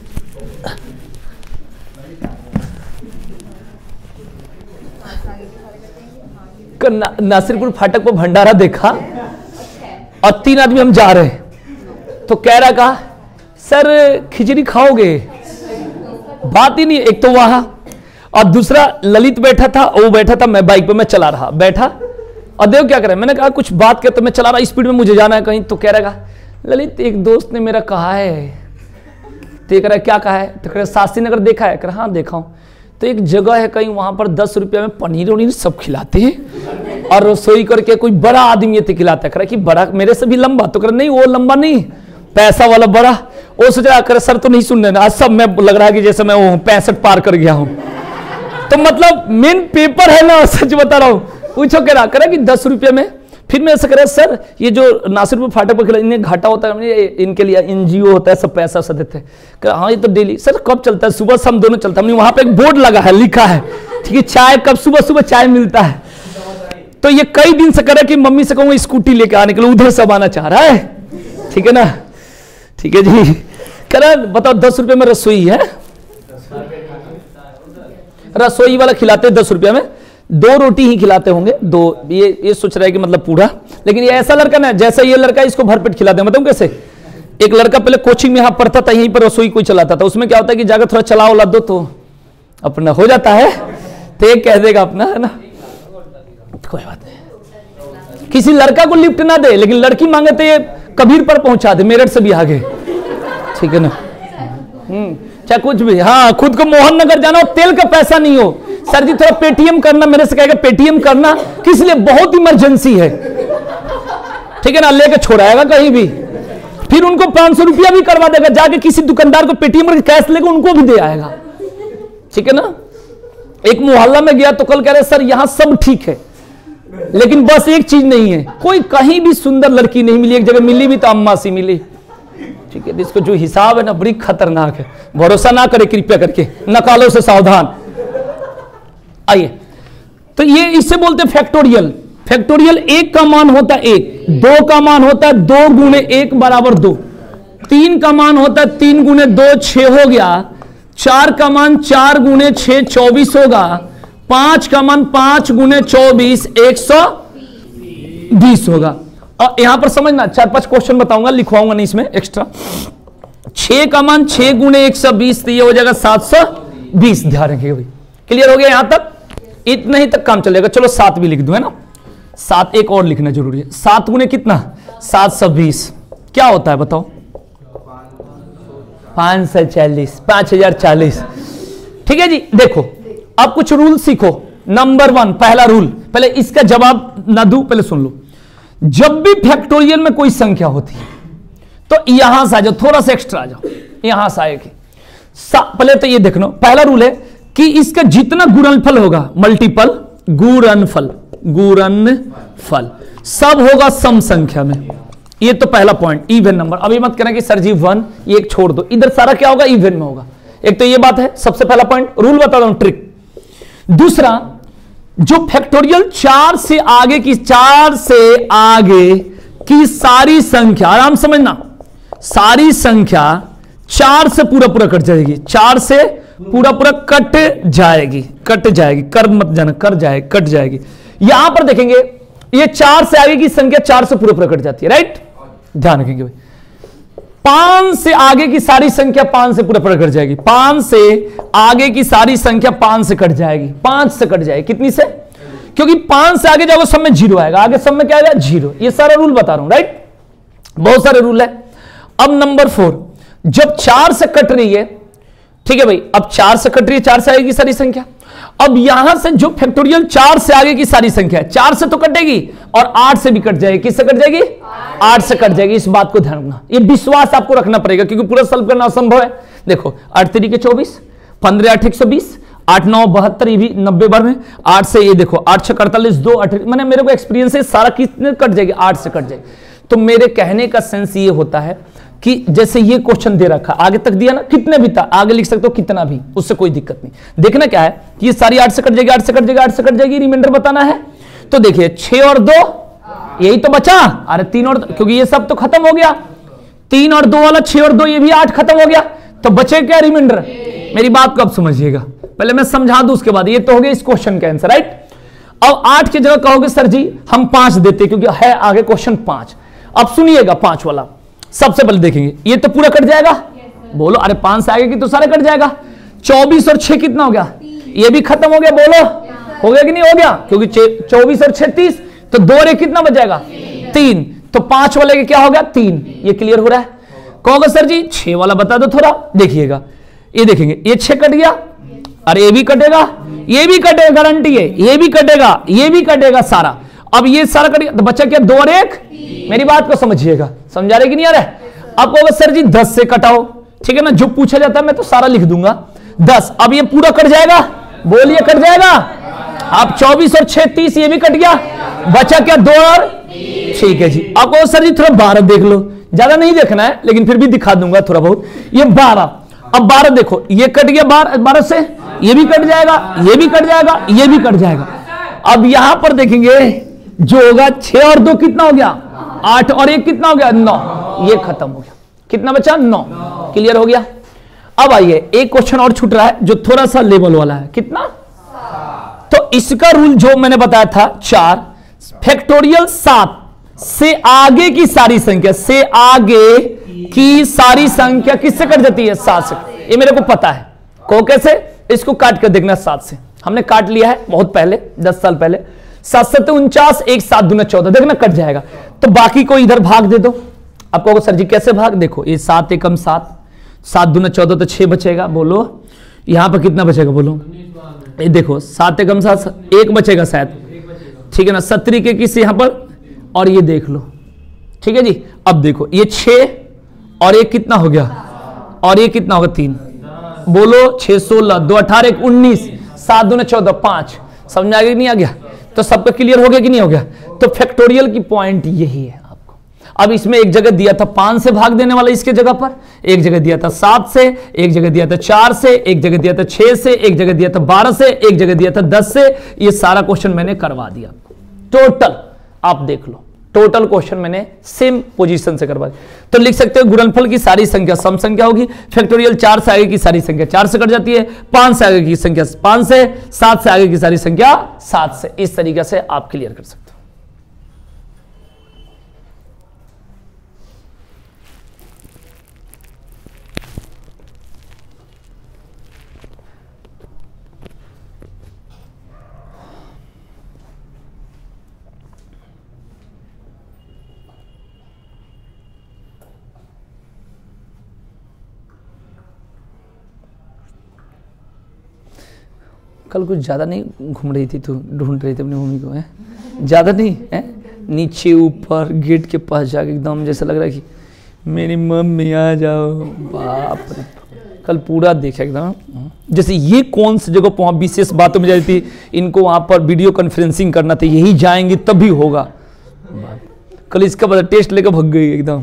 नासिरपुर फाटक पर भंडारा देखा और 3 आदमी हम जा रहे, तो कह रहा कहा सर खिचड़ी खाओगे, बात ही नहीं। एक तो वहां, और दूसरा ललित बैठा था, वो बैठा था, मैं बाइक पे मैं चला रहा, बैठा और देव क्या करे, मैंने कहा कुछ बात कर, तो मैं चला रहा स्पीड में, मुझे जाना है कहीं। तो कह रहा ललित एक दोस्त ने मेरा कहा है, तो ये कह रहा क्या कहा है, तो कह रहा शास्त्री नगर देखा है, कह रहा हाँ देखा हूं। तो एक जगह है कहीं, वहां पर 10 रुपया में पनीर वनीर सब खिलाते हैं, और रसोई करके कोई बड़ा आदमी ये खिलाता है। कह रहा कि बड़ा मेरे से भी लंबा, तो कह रहा नहीं वो लंबा नहीं, पैसा वाला बड़ा। वो सोच रहा, सर तो नहीं सुन रहे, आज सब मैं लग रहा है कि जैसे मैं वो 65 पार कर गया हूं। तो मतलब मेन पेपर है ना, सच बता रहा हूं। पूछो कह रहा कि 10 रुपये में। फिर मैं ऐसा कह रहा सर ये जो नासिरपुर फाटक पर इन्हें घाटा होता है, इनके लिए एनजीओ होता है, सब पैसा सब देते हैं। हाँ ये तो डेली। सर कब चलता है? सुबह शाम दोनों चलता है। वहां पे एक बोर्ड लगा है, लिखा है ठीक है, चाय कब सुबह सुबह चाय मिलता है। तो ये कई दिन से कह रहा कि मम्मी से कहूंगा स्कूटी लेके आने के लिए, उधर सब आना चाह रहा है, ठीक है ना। ठीक है जी, कह रहा बताओ 10 रुपये में रसोई है, रसोई वाला खिलाते हैं 10 रुपये में, 2 रोटी ही खिलाते होंगे, 2। ये सोच रहा है कि मतलब पूरा, लेकिन ये ऐसा लड़का ना, जैसा ये लड़का इसको भरपेट खिलाते हैं। मतलब कैसे, एक लड़का पहले कोचिंग में यहाँ पढ़ता था, यहीं पर रसोई कोई चलाता था, उसमें क्या होता है कि जाकर थोड़ा चलाओ ला दो तो अपना हो जाता है, तो एक कह देगा अपना, है ना, कोई बात नहीं। किसी लड़का को लिफ्ट ना दे, लेकिन लड़की मांगे तो ये कबीर पर पहुंचा दे, मेरठ से भी आगे, ठीक है ना। चाहे कुछ भी, हाँ खुद को मोहन नगर जाना हो, तेल का पैसा नहीं हो, सर जी थोड़ा पेटीएम करना, मेरे से कहेगा पेटीएम करना किस लिए, बहुत इमरजेंसी है, ठीक है ना, लेके छोड़ाएगा कहीं भी, फिर उनको 500 रुपया भी करवा देगा, जाके किसी दुकानदार को पेटीएम करके कैश लेकर उनको भी दे आएगा, ठीक है ना। एक मोहल्ला में गया तो कल कह रहे सर यहां सब ठीक है लेकिन बस एक चीज नहीं है, कोई कहीं भी सुंदर लड़की नहीं मिली, एक जगह मिली भी तो अम्मा सी मिली, ठीक है। इसको जो हिसाब है ना बड़ी खतरनाक है, भरोसा ना करे कृपया करके, नकालों से सावधान। आइए, तो ये इससे बोलते फैक्टोरियल। फैक्टोरियल 1 का मान होता है 1, 2 का मान होता है 2 गुणे 1 बराबर 2, 3 का मान होता है 3 गुणे 2 6 हो गया, 4 का मान 4 गुणे 6 24 होगा, 5 का मान 5 गुणे 24 120 होगा। और यहां पर समझना 4-5 क्वेश्चन बताऊंगा, लिखवाऊंगा नहीं इसमें एक्स्ट्रा। 6 का मान 6 गुणे 120 तो ये हो जाएगा 720, ध्यान रखिएगा भाई। क्लियर हो गया यहां तक, इतना ही तक काम चलेगा। चलो 7 भी लिख दूं, है ना, 7 एक और लिखना जरूरी है। 7 गुणे कितना 720 क्या होता है बताओ, 540, 5040, ठीक है जी। देखो अब कुछ रूल सीखो। नंबर 1 पहला रूल, पहले इसका जवाब ना दूं, पहले सुन लो। जब भी फैक्टोरियल में कोई संख्या होती है तो यहां से आ जाओ, थोड़ा सा एक्स्ट्रा आ जाओ, यहां से आएगी। पहले तो ये देख लो, पहला रूल है कि इसका जितना गुणनफल होगा, मल्टीपल गुणनफल, गुणनफल सब होगा सम संख्या में। ये तो पहला पॉइंट, इवन नंबर। अभी मत कहना कि सर जी 1 ये एक छोड़ दो, इधर सारा क्या होगा इवन में होगा। एक तो ये बात है, सबसे पहला पॉइंट, रूल बता रहा हूं, ट्रिक। दूसरा, जो फैक्टोरियल 4 से आगे की सारी संख्या, आराम समझना, सारी संख्या 4 से पूरा कट जाएगी, 4 से पूरा कट जाएगी, कर मत जाना, कट जाएगी। यहां पर देखेंगे ये 4 से आगे की संख्या 4 से पूरा कट जाती है, राइट, ध्यान रखेंगे भाई। 5 से आगे की सारी संख्या 5 से पूरा कट जाएगी, 5 से आगे की सारी संख्या 5 से कट जाएगी, 5 से कट जाएगी, कितनी से, क्योंकि 5 से आगे जाओगे सब में 0 आएगा, आगे सब में क्या आएगा 0। ये सारा रूल बता रहा हूं, राइट, बहुत सारे रूल है। अब नंबर 4, जब 4 से कट रही है, ठीक है भाई, अब 4 से कट रही है, 4 से आगे की सारी संख्या। अब यहां से जो फैक्टोरियल 4 से आगे की सारी संख्या है, 4 से तो कटेगी और 8 से भी कट जाएगी, किससे कट जाएगी 8 से कट जाएगी। इस बात को ध्यान रखना, ये विश्वास आपको रखना पड़ेगा, क्योंकि पूरा सॉल्व करना असंभव है। देखो 8 3 के 24, 15 8 120, 8 9 72, ये भी 90 बार में। 8 से ये देखो 8 6 48, 2 8, मैंने मेरे को एक्सपीरियंस है, सारा कितने कट जाएगी 8 से कट जाएगी। तो मेरे कहने का सेंस ये होता है कि जैसे ये क्वेश्चन दे रखा, आगे तक दिया ना, कितने भी था आगे लिख सकते हो, कितना भी, उससे कोई दिक्कत नहीं। देखना क्या है कि ये सारी 8 से कट जाएगी, 8 से कट जाएगी, 8 से कट जाएगी, रिमाइंडर बताना है। तो देखिए 6 और 2 यही तो बचा, अरे 3 और 2, क्योंकि ये सब तो खत्म हो गया, 3 और 2 वाला 6 और 2 ये भी 8 खत्म हो गया, तो बचे क्या रिमाइंडर। मेरी बात को अब समझिएगा, पहले मैं समझा दूं उसके बाद। ये तो हो गया इस क्वेश्चन का आंसर, राइट। अब 8 की जगह कहोगे सर जी हम 5 देते, क्योंकि है आगे क्वेश्चन 5। अब सुनिएगा 5 वाला, सबसे पहले देखेंगे ये तो पूरा कट जाएगा, बोलो, अरे 5 से आगे की तो सारे कट जाएगा। 24 और 6 कितना हो गया, ये भी खत्म हो गया, बोलो हो गया कि नहीं हो गया, क्योंकि 24 और 6 30, तो 2 रे कितना बच जाएगा 3, तो 5 वाले के क्या हो गया 3। ये क्लियर हो रहा है। कहोगे सर जी 6 वाला बता दो थोड़ा, देखिएगा ये देखेंगे, ये 6 कट गया, अरे ये भी कटेगा, ये भी कटेगा, गारंटी है, ये भी कटेगा, ये भी कटेगा सारा। अब ये सारा कट गया तो बचा क्या 2 और 1। मेरी बात को समझिएगा, समझा रहे कि नहीं आ रहा है। अब कहोगे सर जी 10 से कटाओ, ठीक है ना, जो पूछा जाता है मैं तो सारा लिख दूंगा 10। अब ये पूरा कट जाएगा, बोलिए कट जाएगा। अब 24 और 6 30, ये भी कट गया, बचा क्या 2 और, ठीक है जी। अब कहो सर जी थोड़ा 12 देख लो, ज्यादा नहीं देखना है लेकिन फिर भी दिखा दूंगा थोड़ा बहुत। ये 12, अब 12 देखो, ये कट गया 12 से, ये भी कट जाएगा, ये भी कट जाएगा, ये भी कट जाएगा। अब यहां पर देखेंगे जो होगा 6 और 2 कितना हो गया 8, और 1 कितना हो गया 9, ये खत्म हो गया, कितना बचा 9। क्लियर हो गया। अब आइए एक क्वेश्चन और छूट रहा है जो थोड़ा सा लेवल वाला है, कितना, तो इसका रूल जो मैंने बताया था 4, फैक्टोरियल 7 से आगे की सारी संख्या, से आगे की सारी संख्या किससे कट जाती है 7 से। ये मेरे को पता है, को कैसे, इसको काट कर देखना 7 से, हमने काट लिया है बहुत पहले 10 साल पहले। 7 7 49, 1 7 दूना 14, देखना कट जाएगा। तो बाकी को इधर भाग दे दो। आप कहोगे सर जी कैसे भाग, देखो ये 7 एकम 7, 7 दूना 14 तो 6 बचेगा, बोलो यहां पर कितना बचेगा, बोलो ये देखो 7 एकम 7, 1 बचेगा शायद, ठीक है ना, 70 के किस यहाँ पर, और ये देख लो, ठीक है जी। अब देखो ये 6 और ये कितना हो गया, और ये कितना होगा 3, बोलो 6 16, 2 18, 1 19, 7 दूने 14, 5, समझ में आ गया नहीं आ गया? तो सबका क्लियर हो गया कि नहीं हो गया? तो फैक्टोरियल की पॉइंट यही है आपको। अब इसमें एक जगह दिया था 5 से भाग देने वाला इसके जगह पर, एक जगह दिया था 7 से, एक जगह दिया था 4 से, एक जगह दिया था 6 से, एक जगह दिया था 12 से, एक जगह दिया था 10 से। ये सारा क्वेश्चन मैंने करवा दिया आपको टोटल, आप देख लो टोटल क्वेश्चन मैंने सेम पोजीशन से करवा दिया। तो लिख सकते हो गुणनफल की सारी संख्या सम संख्या होगी, फैक्टोरियल 4 से आगे की सारी संख्या 4 से कट जाती है, 5 से आगे की संख्या 5 से, 7 से आगे की सारी संख्या 7 से। इस तरीके से आप क्लियर कर सकते हो। कल कुछ ज़्यादा नहीं घूम रही थी, तू ढूंढ रही थी अपनी मम्मी को, है ज़्यादा नहीं है, नीचे ऊपर गेट के पास जाके एकदम जैसा लग रहा है कि मेरी मम्मी आ जाओ, बाप रे। कल पूरा देखा एकदम, जैसे ये कौन सी जगह वहाँ विशेष बातों में जाती थी, इनको वहाँ पर वीडियो कॉन्फ्रेंसिंग करना था, यही जाएंगे तभी होगा। कल इसका पता टेस्ट लेकर भग गई एकदम।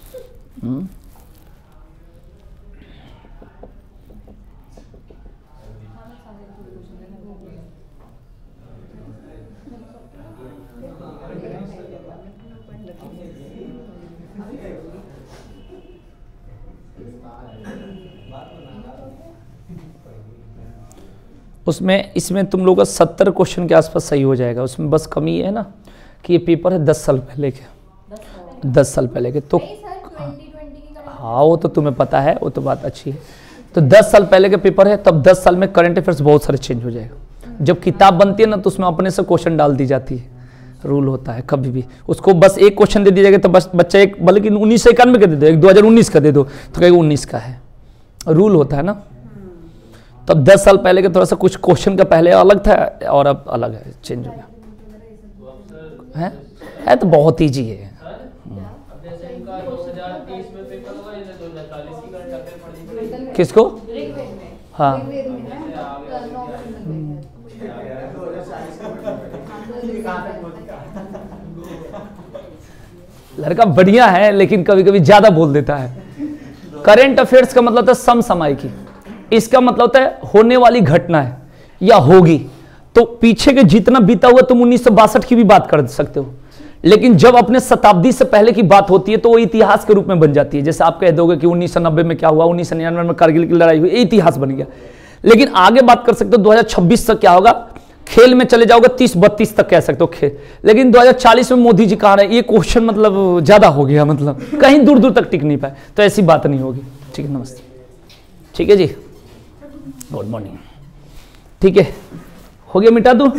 उसमें इसमें तुम लोग का 70 क्वेश्चन के आसपास सही हो जाएगा। उसमें बस कमी है ना कि ये पेपर है 10 साल पहले के, 10 साल पहले के, तो हाँ वो तो तुम्हें पता है, वो तो बात अच्छी है। तो 10 साल पहले के पेपर है, तब 10 साल में करंट अफेयर्स बहुत सारे चेंज हो जाएगा। जब किताब बनती है ना तो उसमें अपने से क्वेश्चन डाल दी जाती है, रूल होता है। कभी भी उसको बस एक क्वेश्चन दे दिया जाएगा तो बस बच्चा एक, बल्कि 1991 का दे दो, एक 2019 का दे दो तो कहेगा 19 का है, रूल होता है ना। तब 10 साल पहले के थोड़ा सा कुछ क्वेश्चन का पहले अलग था और अब अलग है, चेंज हो गया है तो बहुत ईजी है। किसको? हाँ लड़का बढ़िया है लेकिन कभी कभी ज्यादा बोल देता है। करंट अफेयर्स का मतलब था समसामयिकी, इसका मतलब होता है होने वाली घटना है या होगी, तो पीछे के जितना बीता हुआ तुम 1962 की भी बात कर सकते हो, लेकिन जब अपने शताब्दी से पहले की बात होती है तो वो इतिहास के रूप में बन जाती है। जैसे आप कह दोगे कि 1990 में क्या हुआ, 1999 में कारगिल की लड़ाई हुई, इतिहास बन गया। लेकिन आगे बात कर सकते हो 2026 तक क्या होगा, खेल में चले जाओगे 30-32 तक कह सकते हो खेल, लेकिन 2040 में मोदी जी कहाँ रहे, ये क्वेश्चन मतलब ज्यादा हो गया, मतलब कहीं दूर दूर तक टिक नहीं पाए, तो ऐसी बात नहीं होगी। ठीक है, नमस्ते। ठीक है जी, गुड मॉर्निंग। ठीक है, हो गया, मिटा दूं?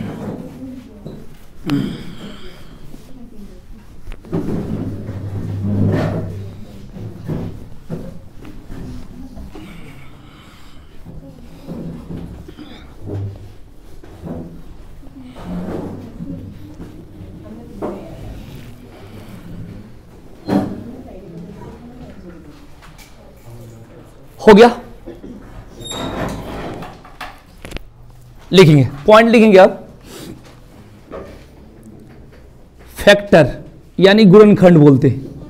हो गया, लिखेंगे, पॉइंट लिखेंगे अब। फैक्टर यानी गुणनखंड बोलते,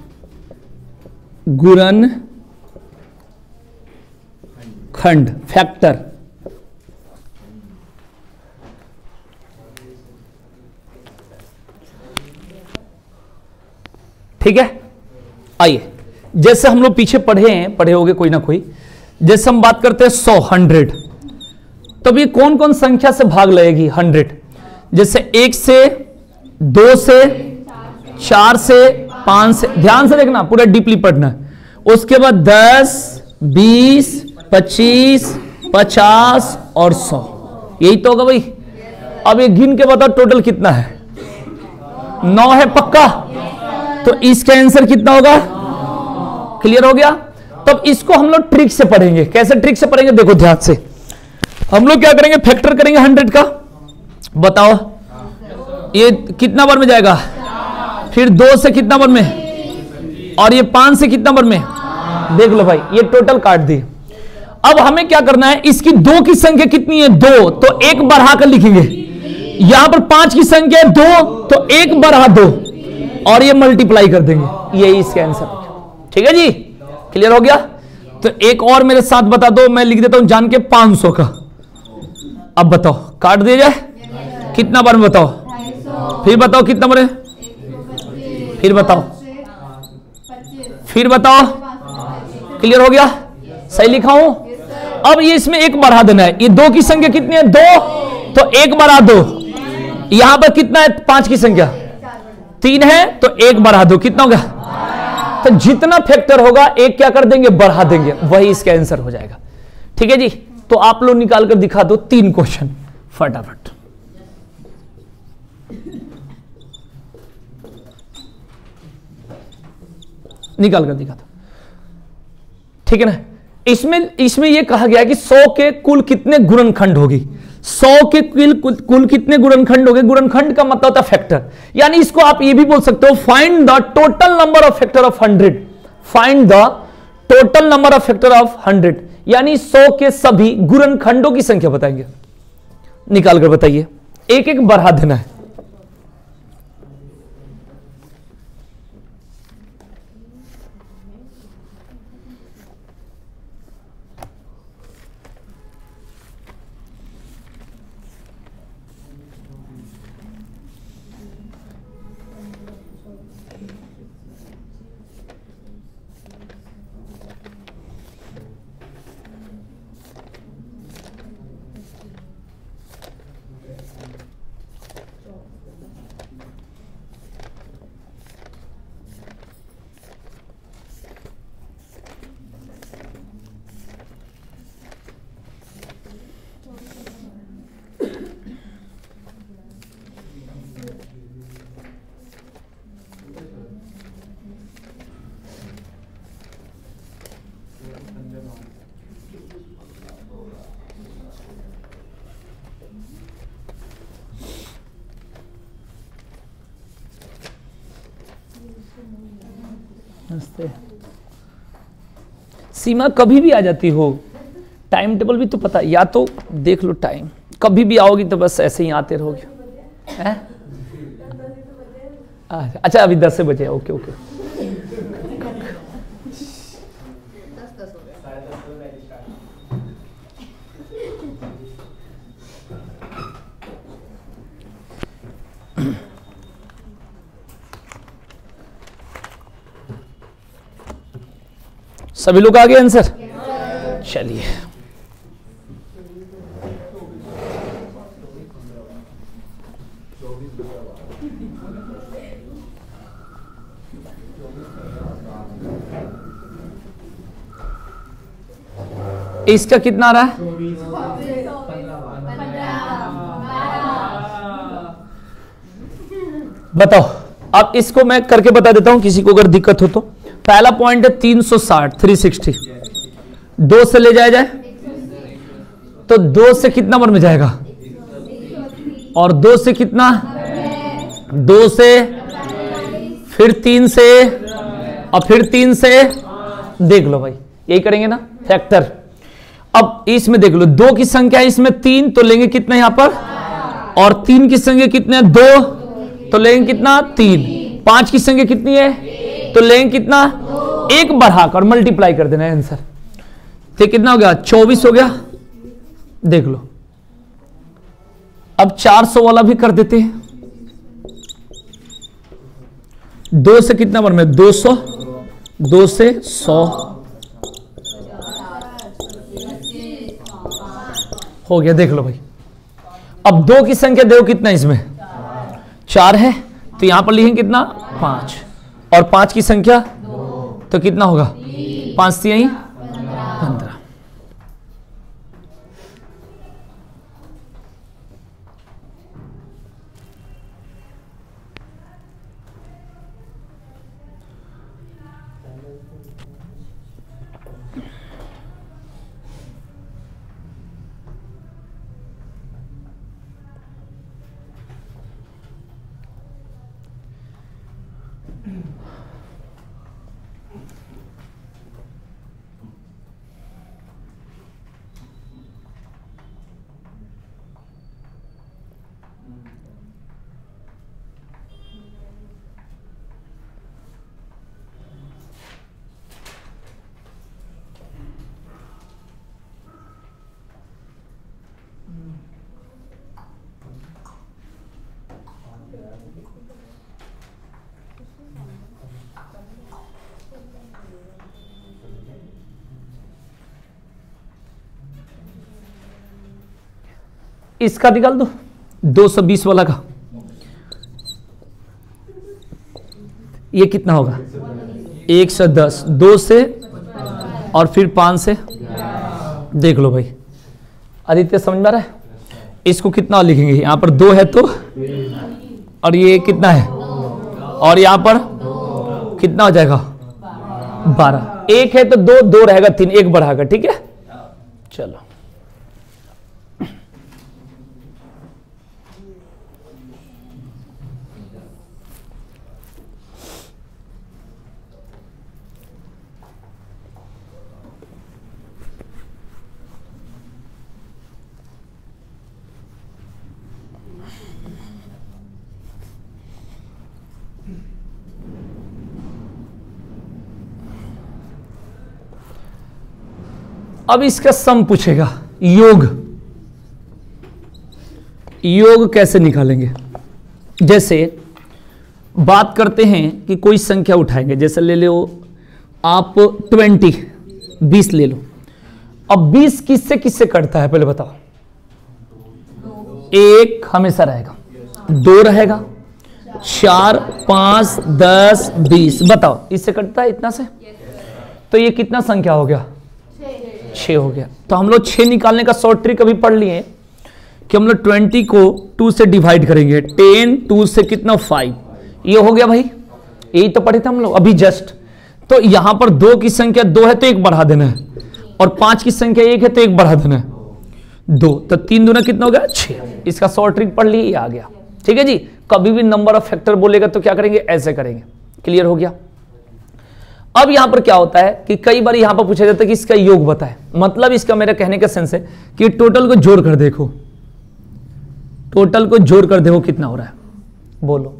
गुणनखंड, फैक्टर। ठीक है, आइए, जैसे हम लोग पीछे पढ़े होंगे कोई ना कोई, जैसे हम बात करते हैं 100, 100, तब ये कौन कौन संख्या से भाग लगेगी 100? जैसे 1 से, 2 से, 4 से, 5 से, ध्यान से देखना, पूरा डीपली पढ़ना है। उसके बाद 10, 20, 25, 50 और 100, यही तो होगा भाई। अब ये गिन के बताओ टोटल कितना है? 9 है पक्का? तो इसका आंसर कितना होगा? क्लियर हो गया? तब इसको हम लोग ट्रिक से पढ़ेंगे। कैसे ट्रिक से पढ़ेंगे? देखो ध्यान से, हम लोग क्या करेंगे, फैक्टर करेंगे 100 का। बताओ ये कितना बार में जाएगा, फिर 2 से कितना बार में, और ये 5 से कितना बार में। देख लो भाई ये टोटल काट दी। अब हमें क्या करना है, इसकी 2 की संख्या कितनी है 2, तो 1 बढ़ाकर लिखेंगे। यहां पर 5 की संख्या है 2, तो 1 बढ़ा 2 और ये मल्टीप्लाई कर देंगे, यही इसका आंसर। ठीक है जी, क्लियर हो गया। तो एक और मेरे साथ बता दो, मैं लिख देता हूं जान के 500 का। अब बताओ काट दिया जाए, कितना बार में बताओ, फिर बताओ कितना बार, फिर बताओ, फिर बताओ। क्लियर हो गया, सही लिखा हूं। अब ये इसमें 1 बढ़ा देना है, ये 2 की संख्या कितनी है 2, तो 1 बढ़ा 2। यहां पर कितना है 5 की संख्या 3 है, तो 1 बढ़ा 2 कितना होगा, तो जितना फैक्टर होगा 1 क्या कर देंगे बढ़ा देंगे, वही इसका आंसर हो जाएगा। ठीक है जी, तो आप लोग निकाल कर दिखा दो 3 क्वेश्चन फटाफट। निकाल कर दिखा दो, ठीक है ना। इसमें यह कहा गया कि 100 के कुल कितने गुणनखंड होगी, 100 के कुल कितने गुणनखंड होंगे। गुणनखंड का मतलब होता है फैक्टर, यानी इसको आप ये भी बोल सकते हो find the total number of factor of 100। Find the total number of factor of 100, यानी 100 के सभी गुणनखंडों की संख्या बताएंगे। निकाल कर बताइए, एक एक बढ़ा देना है। सीमा कभी भी आ जाती हो, टाइम टेबल भी तो पता, या तो देख लो टाइम, कभी भी आओगी तो बस ऐसे ही आते रहोगे हैं? अच्छा अभी 10 बजे, ओके ओके। सभी लोग आ गए आंसर? चलिए इसका कितना आ रहा है? बताओ। अब इसको मैं करके बता देता हूं, किसी को अगर दिक्कत हो तो। पहला पॉइंट है 360, 360 2 से ले जाया जाए तो 2 से कितना बार में जाएगा, और 2 से कितना, 2 से, फिर 3 से, और फिर 3 से। देख लो भाई यही करेंगे ना फैक्टर। अब इसमें देख लो 2 की संख्या है इसमें 3, तो लेंगे कितना यहां पर, और 3 की संख्या कितने है 2, तो लेंगे कितना 3। 5 की संख्या कितनी है, तो लेंगे कितना 1 बढ़ाकर मल्टीप्लाई कर देना है आंसर। तो कितना हो गया 24 हो गया। देख लो अब 400 वाला भी कर देते हैं। 2 से कितना बार में 200, 2 से 100 हो गया। देख लो भाई अब 2 की संख्या देखो कितना इसमें 4 है, तो यहां पर लिखेंगे कितना 5, और 5 की संख्या तो कितना होगा 5 से यही 15। इसका निकाल दो 220 वाला का, ये कितना होगा 110, 2 से और फिर 5 से, देख लो भाई आदित्य समझ में आ रहा है। इसको कितना लिखेंगे, यहां पर 2 है तो, और ये कितना है, और यहां पर कितना हो जाएगा 12, 1 है तो 2, 2 रहेगा 3, 1 बढ़ाकर, ठीक है। चलो अब इसका सम पूछेगा, योग, योग कैसे निकालेंगे। जैसे बात करते हैं कि कोई संख्या उठाएंगे, जैसे ले लो आप 20 ले लो। अब 20 किससे किससे कटता है पहले बताओ। 1 हमेशा रहेगा, 2 रहेगा, 4, 5, 10, 20, बताओ इससे कटता है इतना से। तो ये कितना संख्या हो गया 6 हो गया। तो हम लोग 6 निकालने का शॉर्ट ट्रिक अभी पढ़ लिए कि हम लोग 20 को 2 से डिवाइड करेंगे, 10, 2 से कितना 5, ये हो गया भाई, यही तो पढ़े थे हम लोग अभी जस्ट। तो यहां पर 2 की संख्या 2 है तो 1 बढ़ा देना है, और 5 की संख्या 1 है तो 1 बढ़ा देना है 2, तो 3 दूना कितना हो गया 6। इसका शॉर्ट ट्रिक पढ़ लिए, ये आ गया, ठीक है जी। कभी भी नंबर ऑफ फैक्टर बोलेगा तो क्या करेंगे, ऐसे करेंगे। क्लियर हो गया। अब यहां पर क्या होता है कि कई बार यहां पर पूछा जाता है कि इसका योग बताए, मतलब इसका मेरा कहने का सेंस है कि टोटल को जोड़ कर देखो, टोटल को जोड़ कर देखो कितना हो रहा है, बोलो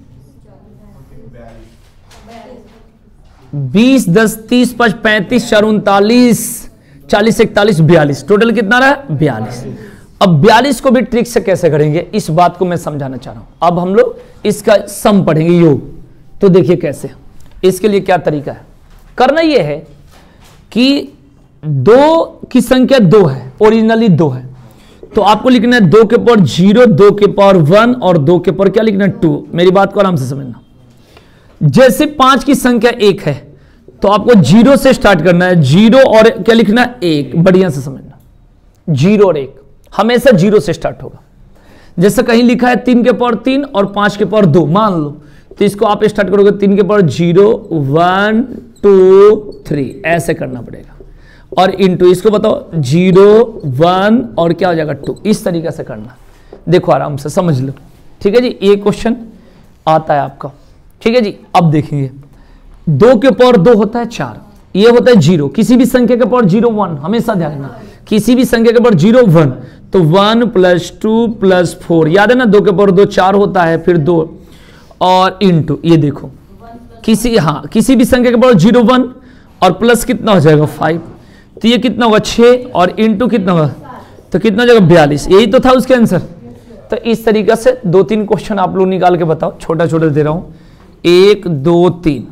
20, 10, 30, 5, 35, 4, 39, 40, 41, 42, टोटल कितना रहा है 42। अब 42 को भी ट्रिक से कैसे करेंगे, इस बात को मैं समझाना चाह रहा हूं। अब हम लोग इसका सम पढ़ेंगे, योग। तो देखिए कैसे, इसके लिए क्या तरीका है, करना यह है कि 2 की संख्या 2 है, ओरिजिनली 2 है, तो आपको लिखना है 2 के पावर 0, 2 के पावर 1 और 2 के पावर क्या लिखना है 2। मेरी बात को आराम से समझना। जैसे 5 की संख्या 1 है तो आपको 0 से स्टार्ट करना है, 0 और क्या लिखना है 1, बढ़िया से समझना, 0 और 1 हमेशा 0 से स्टार्ट होगा। जैसे कहीं लिखा है 3 के पावर 3 और 5 के पावर 2 मान लो, तो इसको आप स्टार्ट करोगे 3 के पावर 0, 1, 2, 3, ऐसे करना पड़ेगा। और इनटू इसको बताओ 0, 1 और क्या हो जाएगा 2, इस तरीके से करना। देखो आराम से समझ लो, ठीक है जी। ये क्वेश्चन आता है आपका, ठीक है जी। अब देखेंगे 2 के पावर 2 होता है 4, ये होता है 0, किसी भी संख्या के पावर 0, 1, हमेशा ध्यान रखना, किसी भी संख्या के पावर 0, 1, तो 1 + 2 + 4, याद है ना, 2 के पावर 2 4 होता है, फिर 2 और इनटू ये देखो किसी भी संख्या के पावर 0, 1 और प्लस कितना हो जाएगा 5, तो ये कितना होगा 6 और इनटू कितना होगा, तो कितना हो जाएगा 42। यही तो था उसके आंसर। तो इस तरीके से 2-3 क्वेश्चन आप लोग निकाल के बताओ, छोटा छोटा दे रहा हूं, 1, 2, 3,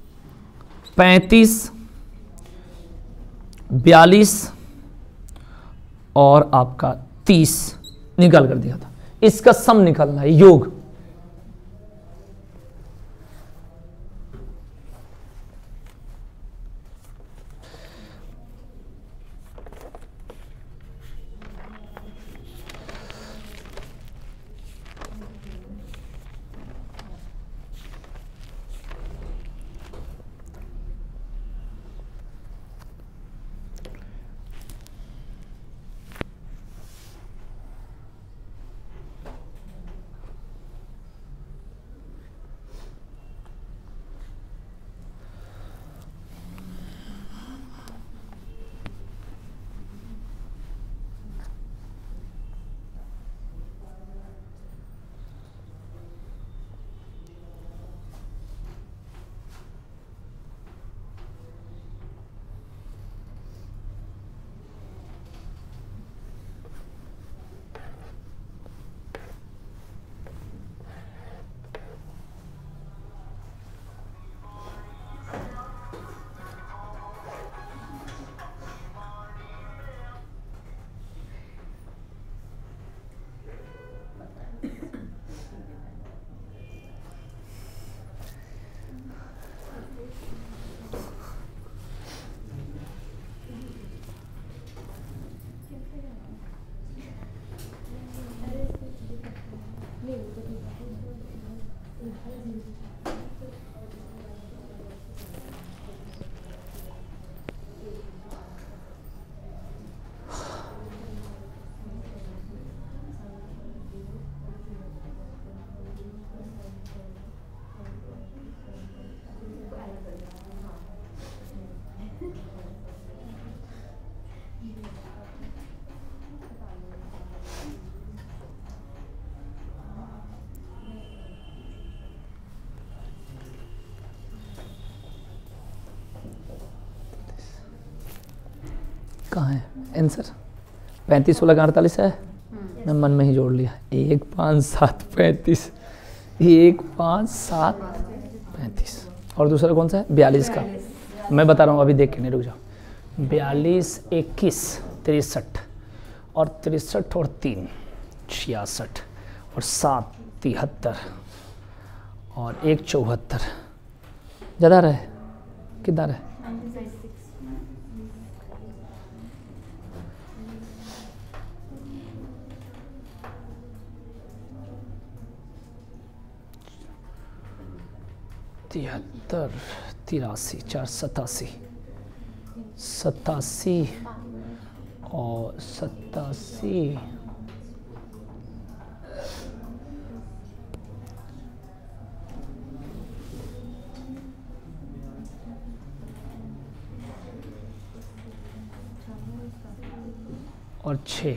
35, 42 और आपका 30 निकाल कर दिया था। इसका सम निकालना है, योग। कहाँ है आंसर? 35 16 48 है, मैं मन में ही जोड़ लिया। 1 5 7 35, 1 5 7 35। और दूसरा कौन सा है? 42 का। मैं बता रहा हूँ, अभी देख के नहीं, रुक जाओ। 42 21 63 और 63 और 3 66 और 7 73 और 1 74। ज़्यादा रहे कितना रहे? 73 83 4 87 87 और 87 और 6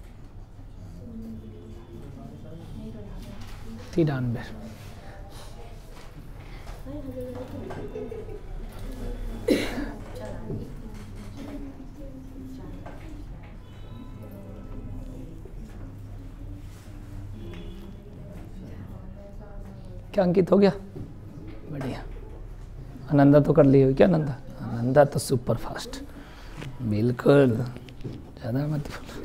93। क्या अंकित हो गया? बढ़िया। आनंदा तो कर ली हो क्या? आनंदा, आनंदा तो सुपर फास्ट, बिल्कुल। ज़्यादा मत बोलो।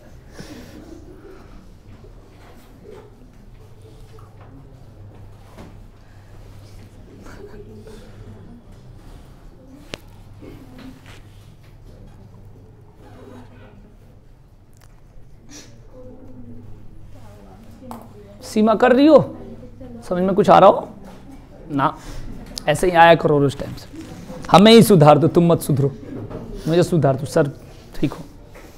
सीमा कर रही हो? समझ में कुछ आ रहा हो ना? ऐसे ही आया करो उस टाइम से। हमें ही सुधार दो, तुम मत सुधरो, मुझे सुधार दो। सर ठीक हो?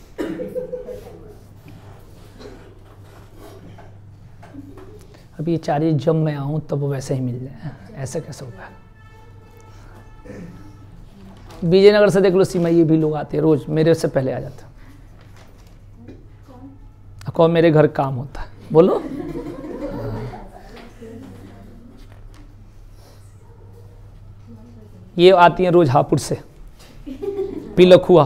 अभी ये चार जब मैं आऊं तब वो वैसे ही मिल जाए, ऐसा कैसे होगा? विजयनगर से देख लो सीमा, ये भी लोग आते हैं रोज, मेरे से पहले आ जाते। कौन? मेरे घर काम होता है, बोलो। ये आती हैं रोज हापुड़ से, पिलखुआ,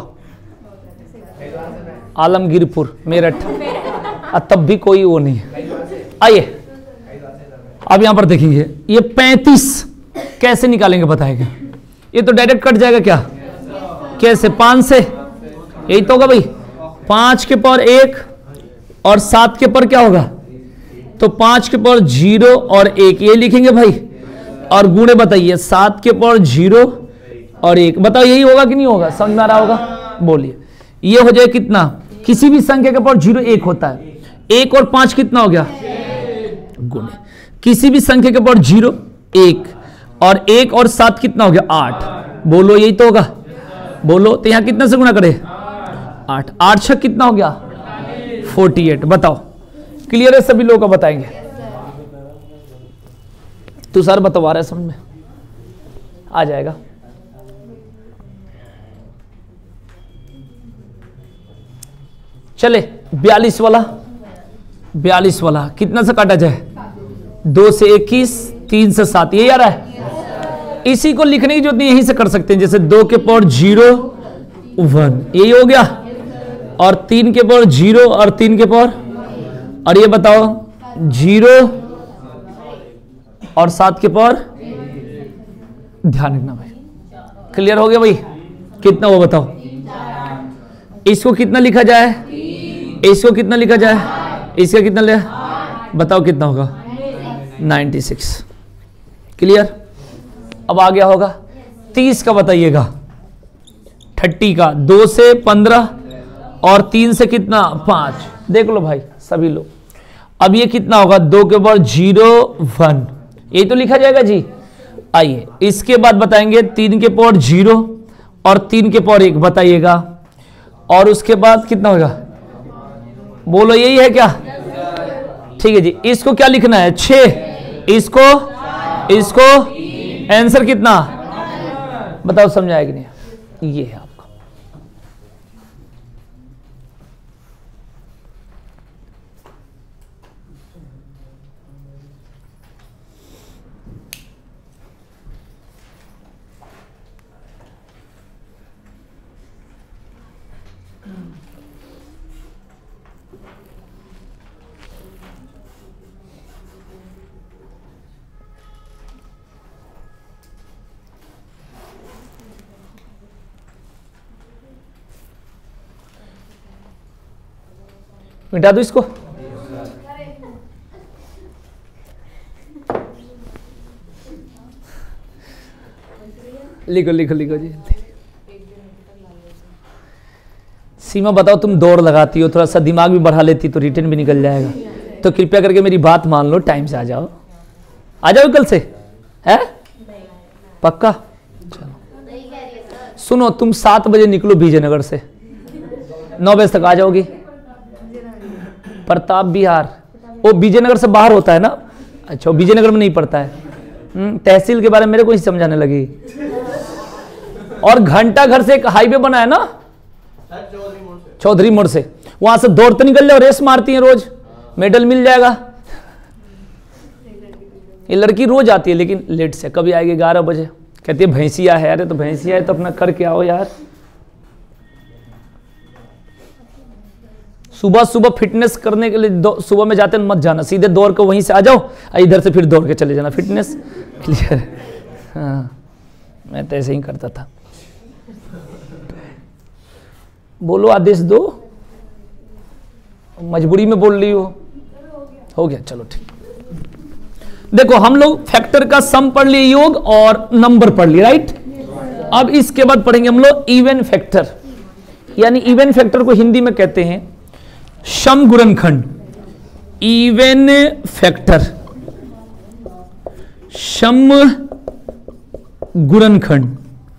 आलमगीरपुर, मेरठ, तब भी कोई वो नहीं है। आइए अब यहां पर देखेंगे, ये 35 कैसे निकालेंगे बताएंगे। ये तो डायरेक्ट कट जाएगा क्या? कैसे? 5 से, यही तो होगा भाई। 5 के पावर 1 और 7 के पावर क्या होगा? तो 5 के पावर 0 और 1, ये लिखेंगे भाई। और गुणे बताइए, 7 के पावर 0 और 1, बताओ यही होगा कि नहीं होगा? समझ में आ रहा होगा? बोलिए। ये हो जाए कितना? किसी भी संख्या के पावर 0 1 होता है। 1 और 5 कितना हो गया? गुणे। किसी भी संख्या के पावर 0 1 और 1 और 7 कितना हो गया? 8। बोलो यही तो होगा? बोलो। तो यहां कितना से गुणा करें? 8। 8 6 कितना हो गया? 48। बताओ क्लियर है? सभी लोगों का बताएंगे। तू सर बतवा रहा है, समझ में आ जाएगा। चले 42 वाला, 42 वाला कितना से काटा जाए? 2 से 21, 3 से 7, ये आ रहा है। इसी को लिखने की जरूरत नहीं, यहीं से कर सकते हैं। जैसे 2 के पावर 0 1, यही हो गया। और 3 के पावर 0 और 3 के पावर, और ये बताओ 0 और 7 के पावर, ध्यान रखना भाई। क्लियर हो गया भाई? कितना वो बताओ? इसको कितना लिखा जाए? इसको कितना लिखा जाए? इसका कितना ले? बताओ कितना होगा? 96। क्लियर? अब आ गया होगा 30 का, बताइएगा। 30 का 2 से 15 और 3 से कितना? 5। देख लो भाई सभी लोग। अब ये कितना होगा? 2 के पावर 0 1, यही तो लिखा जाएगा जी। आइए इसके बाद बताएंगे 3 के पावर 0 और 3 के पावर 1, बताइएगा। और उसके बाद कितना होगा? बोलो यही है क्या? ठीक है जी। इसको क्या लिखना है? 6। इसको आंसर कितना? बताओ समझाया कि नहीं? ये है आपका। मिटा दो इसको। लिखो लिखो लिखो जी। सीमा बताओ, तुम दौड़ लगाती हो, थोड़ा सा दिमाग भी बढ़ा लेती तो रिटर्न भी निकल जाएगा। तो कृपया करके मेरी बात मान लो, टाइम से आ जाओ। आ जाओ कल से, है पक्का? चलो सुनो, तुम 7 बजे निकलो विजयनगर से, 9 बजे तक आ जाओगी। प्रताप विहार, वो विजयनगर से बाहर होता है ना? अच्छा, विजयनगर में नहीं पड़ता है। तहसील के बारे में मेरे को ही समझाने लगी। और घंटा घर से एक हाईवे बना है ना, चौधरी मोड़ से, वहां से दौड़ते निकल जाओ, रेस मारती है रोज, मेडल मिल जाएगा। ये लड़की रोज आती है लेकिन लेट से, कभी आएगी 11 बजे, कहती है भैंसिया है। अरे तो भैंसिया है तो अपना करके आओ यार। सुबह सुबह फिटनेस करने के लिए सुबह में जाते मत जाना, सीधे दौड़ के वहीं से आ जाओ, इधर से फिर दौड़ के चले जाना। Fitness clear? हाँ, मैं तो ऐसे ही करता था। बोलो, आदेश दो, मजबूरी में बोल रही हो गया, चलो ठीक। देखो हम लोग फैक्टर का सम पढ़ लिए, योग और नंबर पढ़ लिए, राइट? अब इसके बाद पढ़ेंगे हम लोग इवन फैक्टर, यानी इवन फैक्टर को हिंदी में कहते हैं सम गुणनखंड। इवन फैक्टर, सम गुणनखंड,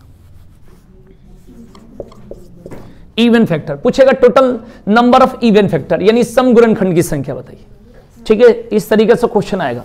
इवन फैक्टर पूछेगा total number of even factor, यानी सम गुणनखंड की संख्या बताइए। ठीक है, इस तरीके से क्वेश्चन आएगा।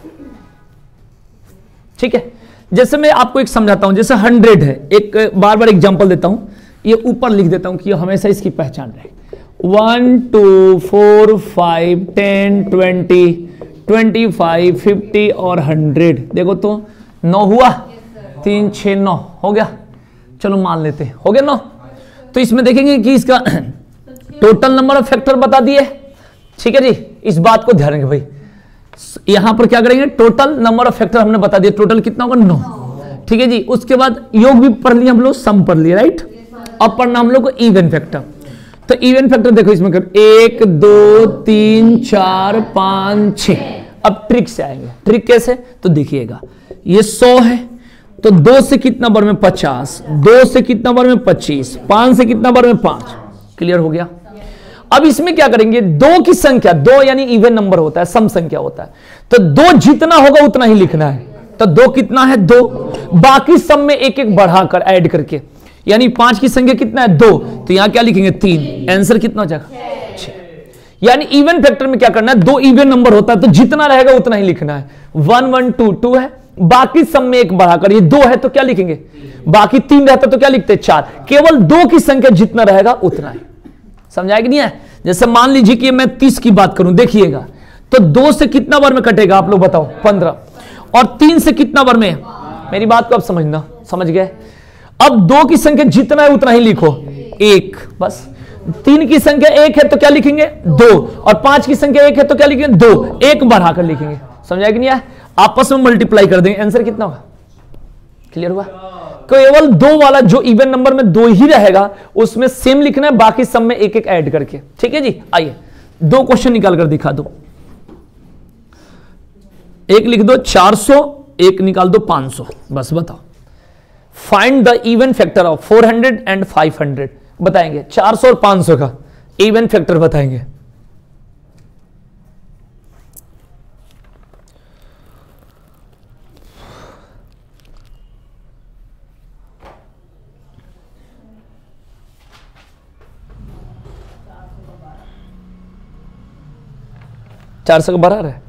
ठीक है, जैसे मैं आपको एक समझाता हूं, जैसे 100 है, एक बार बार एग्जांपल देता हूं, ये ऊपर लिख देता हूं कि हमेशा इसकी पहचान रहे। 1 2 4 5 10 20 25 50 और 100। देखो तो 9 हुआ, 3 6 9 हो गया। चलो मान लेते हैं हो गया 9। तो इसमें देखेंगे कि इसका टोटल नंबर ऑफ फैक्टर बता दिए। ठीक है जी, इस बात को ध्यान रखें भाई। यहां पर क्या करेंगे, टोटल नंबर ऑफ फैक्टर हमने बता दिया, टोटल कितना होगा 9। ठीक है जी, उसके बाद योग भी पढ़ लिया हम लोग, सम पढ़ लिया, राइट? अब पढ़ना हम लोग को इवन फैक्टर। तो इवन फैक्टर देखो इसमें कर 1 2 3 4 5 6। अब ट्रिक से आएंगे। ट्रिक कैसे, तो देखिएगा, ये 100 है, तो 2 से कितना बार में 50, 2 से कितना बार में 25, 5 से कितना बार में 5। क्लियर हो गया? अब इसमें क्या करेंगे, 2 की संख्या, 2 यानी इवन नंबर होता है, सम संख्या होता है, तो 2 जितना होगा उतना ही लिखना है। तो 2 कितना है 2, बाकी सब में एक एक बढ़ाकर ऐड करके, यानी 5 की संख्या कितना है 2, तो यहां क्या लिखेंगे 3। आंसर कितना हो जाएगा 6। यानी इवन फैक्टर में क्या करना है, 2 इवन नंबर होता है तो जितना रहेगा उतना ही लिखना है। 1 1 2 2 है, बाकी सब में एक बढ़ाकर, ये 2 है तो क्या लिखेंगे, बाकी 3 रहता तो क्या लिखते 4। केवल 2 की संख्या जितना रहेगा उतना ही। समझाया कि नहीं है? जैसे मान लीजिए कि मैं 30 की बात करूं, देखिएगा तो 2 से कितना बार में कटेगा आप लोग बताओ 15, और 3 से कितना बार में, मेरी बात को आप समझना, समझ गए? अब 2 की संख्या जितना है उतना ही लिखो, 1 बस। 3 की संख्या 1 है तो क्या लिखेंगे 2, और 5 की संख्या 1 है तो क्या लिखेंगे 2, 1 बढ़ाकर लिखेंगे। समझाया कि नहीं है? आपस में मल्टीप्लाई कर देंगे, आंसर कितना होगा? क्लियर हुआ? केवल 2 वाला जो इवन नंबर में 2 ही रहेगा उसमें सेम लिखना है, बाकी सब में एक एक ऐड करके। ठीक है जी, आइए 2 क्वेश्चन निकाल कर दिखा दो। एक लिख दो 400, एक निकाल दो 500, बस बताओ। Find the even factor of 400 and 500। बताएंगे 400 और 500 का इवन फैक्टर बताएंगे। चार सौ का बराबर है।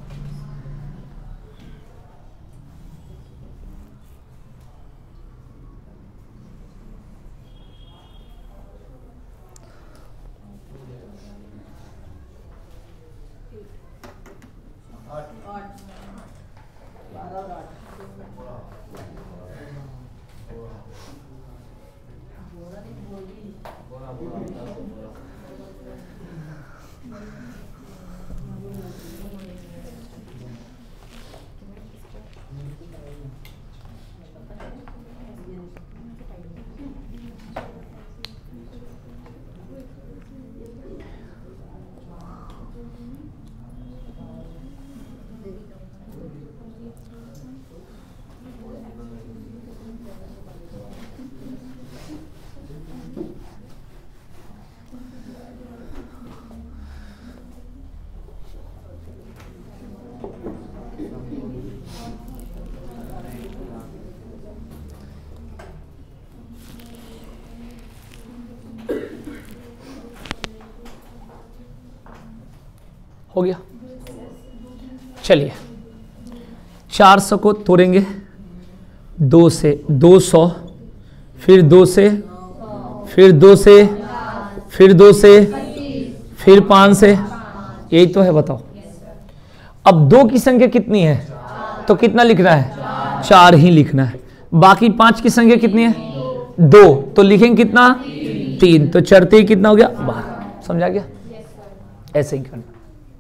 हो गया। चलिए 400 को तोड़ेंगे 2 से, 200, फिर 2 से, फिर 2 से, फिर 2 से, फिर 5 से, यही तो है, बताओ। अब 2 की संख्या कितनी है तो कितना लिखना है, 4 ही लिखना है। बाकी 5 की संख्या कितनी है, 2, तो लिखेंगे कितना, 3, तो चढ़ते ही कितना हो गया, 12। समझा गया? ऐसे ही करना।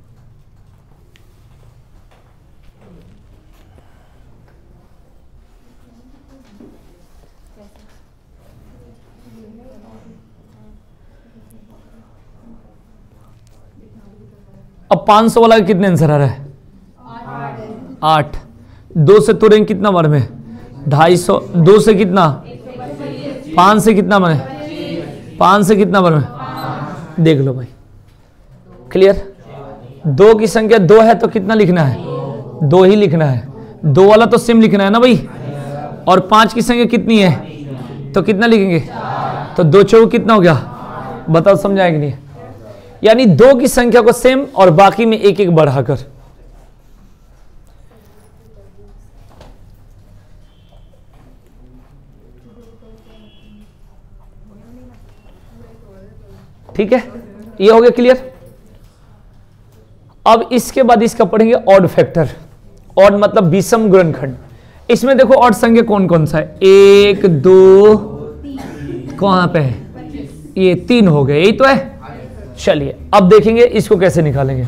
अब 500 वाला कितने आंसर आ रहा है, 8। 2 से तोड़ेंगे कितना बार में, 250। 2 से कितना, 5 से कितना बने, 5 से कितना बार में, देख लो भाई। क्लियर? 2 की संख्या 2 है तो कितना लिखना है, 2 ही लिखना है। 2 वाला तो सेम लिखना है ना भाई। और 5 की संख्या कितनी है तो कितना लिखेंगे, तो 2 चौक कितना हो गया, बताओ समझाएंगे नहीं। यानी 2 की संख्या को सेम और बाकी में एक एक बढ़ाकर। ठीक है, ये हो गया क्लियर। अब इसके बाद इसका पढ़ेंगे ऑड फैक्टर। ऑड मतलब विषम गुणनखंड। इसमें देखो ऑड संख्या कौन कौन सा है, 1 2 कहां पे है, ये 3 हो गए, यही तो है। चलिए अब देखेंगे इसको कैसे निकालेंगे।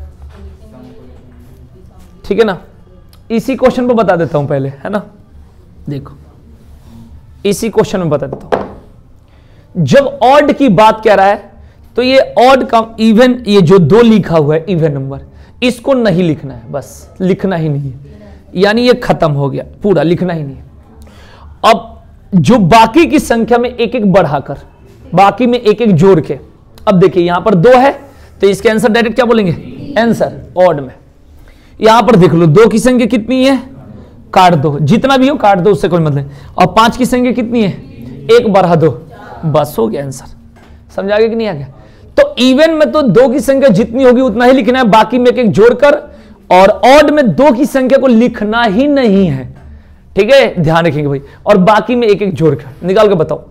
ठीक है ना, इसी क्वेश्चन को बता देता हूं पहले, है ना। देखो इसी क्वेश्चन में बता देता हूं। जब ऑड की बात कह रहा है तो ये ऑड का इवन, ये जो 2 लिखा हुआ है इवन नंबर, इसको नहीं लिखना है, बस लिखना ही नहीं है। यानी ये खत्म हो गया, पूरा लिखना ही नहीं है। अब जो बाकी की संख्या में एक एक बढ़ाकर, बाकी में एक एक जोड़ के, अब देखिए यहां पर 2 है तो इसके आंसर डायरेक्ट क्या बोलेंगे, आंसर ऑड में। यहां पर देख लो 2 की संख्या कितनी है, काट दो, जितना भी हो काट दो, उससे कोई मतलब नहीं। और 5 की संख्या कितनी है, 1 बढ़ा दो, बस हो गया आंसर। समझा गया कि नहीं आ गया? तो इवन में तो 2 की संख्या जितनी होगी उतना ही लिखना है, बाकी में एक एक जोड़कर। और ऑड में 2 की संख्या को लिखना ही नहीं है। ठीक है, ध्यान रखेंगे भाई। और बाकी में एक एक जोड़कर निकाल के बताओ।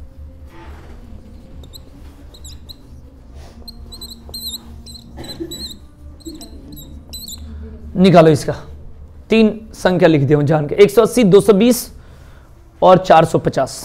निकालो इसका, 3 संख्या लिख दिया हूं जान के, 180, 220 और 450।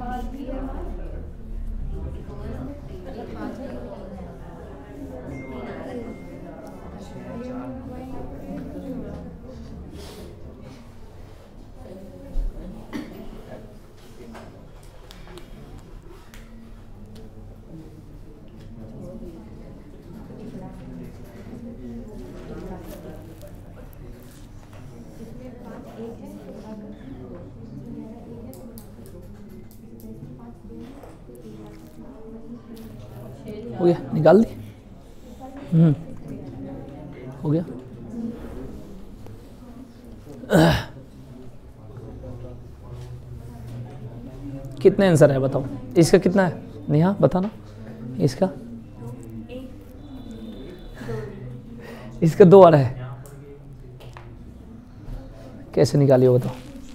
हो गया, निकाल दी। हो गया। कितने आंसर है बताओ? इसका कितना है नेहा बताना? इसका इसका 2 आ रहा है, कैसे निकालिए बताओ?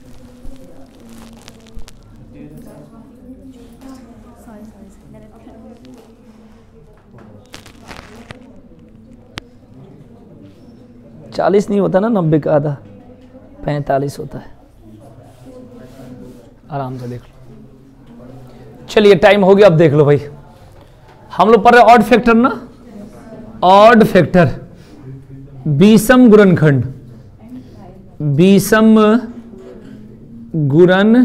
चालीस नहीं होता ना, 90 का आधा 45 होता है। आराम से देख लो। चलिए टाइम हो गया, अब देख लो भाई, हम लोग पढ़ रहे ऑड फैक्टर ना, ऑड फैक्टर, विषम गुणनखंड, विषम गुणन,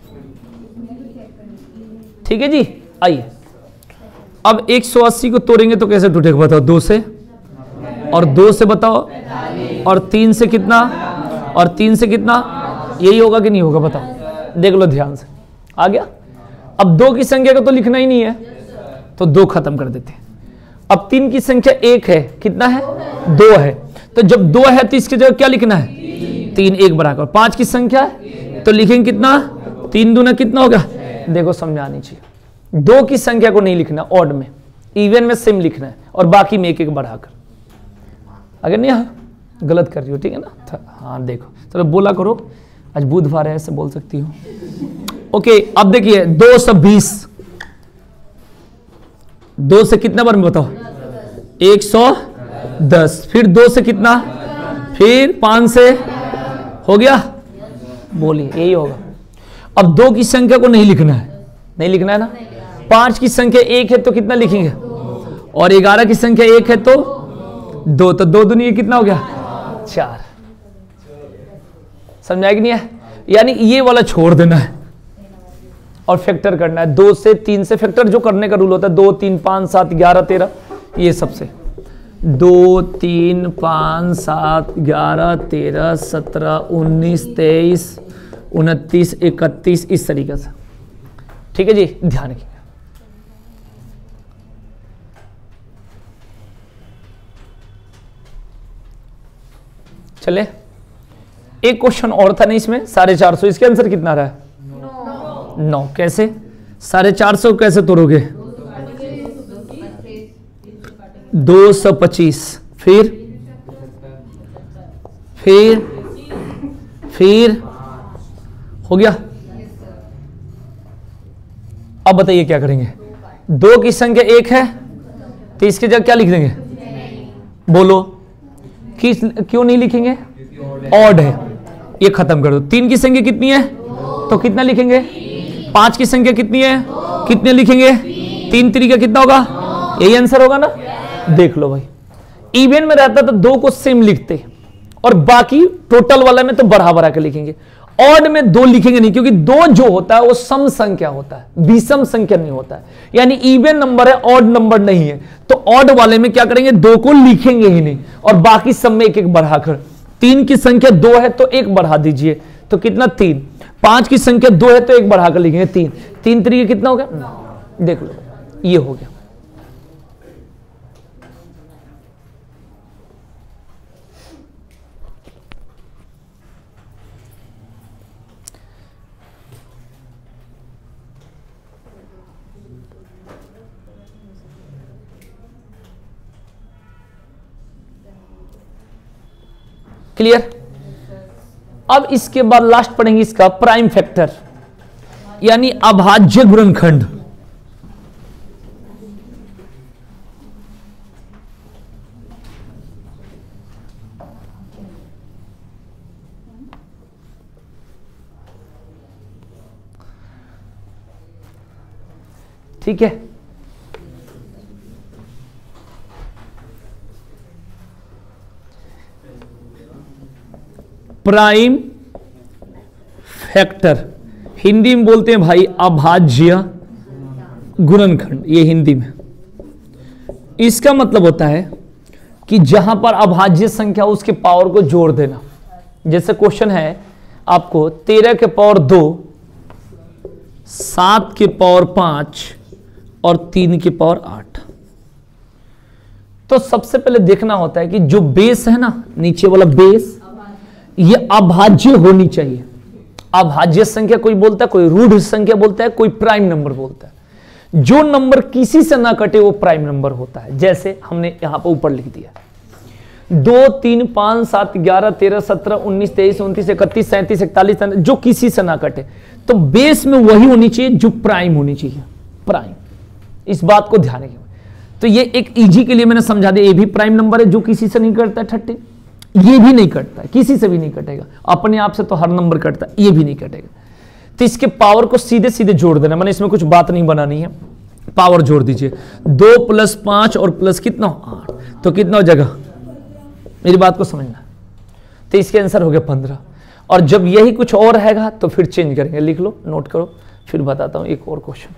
ठीक है जी। आइए अब 180 को तोड़ेंगे तो कैसे टूटेगा बताओ? 2 से, और 2 से बताओ, और 3 से कितना, और 3 से कितना, यही होगा कि नहीं होगा बताओ? देख लो ध्यान से, आ गया। अब 2 की संख्या को तो लिखना ही नहीं है, तो 2 खत्म कर देते हैं। अब 3 की संख्या 1 है, कितना है? 2 है, तो जब 2 है तो इसकी जगह क्या लिखना है? 3, 1 बढ़ाकर। 5 की संख्या है तो लिखेंगे कितना? 3 दूना कितना होगा? देखो समझानी चाहिए, 2 की संख्या को नहीं लिखना ऑड में, इवन में सेम लिखना है, और बाकी में 1 1 बढ़ाकर। अगर नहीं, हाँ गलत कर रही हो, ठीक है ना? हाँ देखो, चलो बोला करो, आज बुधवार है, ऐसे बोल सकती हो। ओके, अब देखिए 220, 2 से कितना बार में बताओ? 110, फिर 2 से कितना, फिर 5 से, हो गया? बोलिए, यही होगा। अब 2 की संख्या को नहीं लिखना है, नहीं लिखना है ना। 5 की संख्या 1 है तो कितना लिखेंगे, और 11 की संख्या 1 है तो 2, तो 2 दूनी कितना हो गया? 4। समझा कि नहीं है? यानी ये वाला छोड़ देना है और फैक्टर करना है। 2 से 3 से फैक्टर जो करने का रूल होता है, 2 3 5 7 11 13, ये सबसे 2 3 5 7 11 13 17 19 23 29 31, इस तरीके से, ठीक है जी, ध्यान रखिए। चले, एक क्वेश्चन और था नहीं इसमें, 450, इसके आंसर कितना रहा है? 9। कैसे 450 कैसे तोड़ोगे? 225, फिर हो गया। अब बताइए क्या करेंगे? 2 की संख्या 1 है तो इसकी जगह क्या लिख देंगे? बोलो, क्यों नहीं लिखेंगे? ऑड है, ये खत्म कर दो। 3 की संख्या कितनी है तो कितना लिखेंगे? 5 की संख्या कितनी है, कितने लिखेंगे? 3 3 का कितना होगा? यही आंसर होगा ना। देख लो भाई, इवन में रहता तो 2 को सेम लिखते, और बाकी टोटल वाला में तो बढ़ा बढ़ा के लिखेंगे। ऑड में 2 लिखेंगे नहीं, क्योंकि 2 जो होता है वो सम संख्या होता है, विषम संख्या नहीं होता है, यानी इवन नंबर है, ऑड नंबर नहीं है। तो ऑड वाले में क्या करेंगे? 2 को लिखेंगे ही नहीं, और बाकी सब में 1 1 बढ़ाकर। 3 की संख्या 2 है तो 1 बढ़ा दीजिए, तो कितना? 3। 5 की संख्या 2 है तो 1 बढ़ाकर लिखेंगे 3। 3 3 कितना हो गया? देख लो, ये हो गया। क्लियर? अब इसके बाद लास्ट पढ़ेंगे इसका प्राइम फैक्टर, यानी अभाज्य गुणनखंड। ठीक है। प्राइम फैक्टर हिंदी में बोलते हैं भाई अभाज्य गुणनखंड, ये हिंदी में। इसका मतलब होता है कि जहां पर अभाज्य संख्या उसके पावर को जोड़ देना। जैसे क्वेश्चन है आपको 13 के पावर 2, 7 के पावर 5 और 3 के पावर 8। तो सबसे पहले देखना होता है कि जो बेस है ना, नीचे वाला बेस, ये अभाज्य होनी चाहिए। अभाज्य संख्या कोई बोलता है, कोई रूढ़ संख्या बोलता है, कोई प्राइम नंबर बोलता है। जो नंबर किसी से ना कटे वो प्राइम नंबर होता है। जैसे हमने यहां पर ऊपर लिख दिया 2, 3, 5, 7, 11, 13, 17, 19, 23, 29, 31, 37, 41, जो किसी से ना कटे। तो बेस में वही होनी चाहिए जो प्राइम होनी चाहिए, प्राइम। इस बात को ध्यान रखिए। तो ये एक इजी के लिए मैंने समझा दिया, ये भी प्राइम नंबर है जो किसी से नहीं कटता है 30, ये भी नहीं कटता है, किसी से भी नहीं कटेगा, अपने आप से तो हर नंबर कटता है, ये भी नहीं कटेगा। तो इसके पावर को सीधे सीधे जोड़ देना, मैंने इसमें कुछ बात नहीं बनानी है, पावर जोड़ दीजिए। 2 + 5 और प्लस कितना 8, तो कितना हो जाएगा, मेरी बात को समझना। तो इसके आंसर हो गया 15। और जब यही कुछ और रहेगा तो फिर चेंज करेंगे, लिख लो, नोट करो, फिर बताता हूं एक और क्वेश्चन।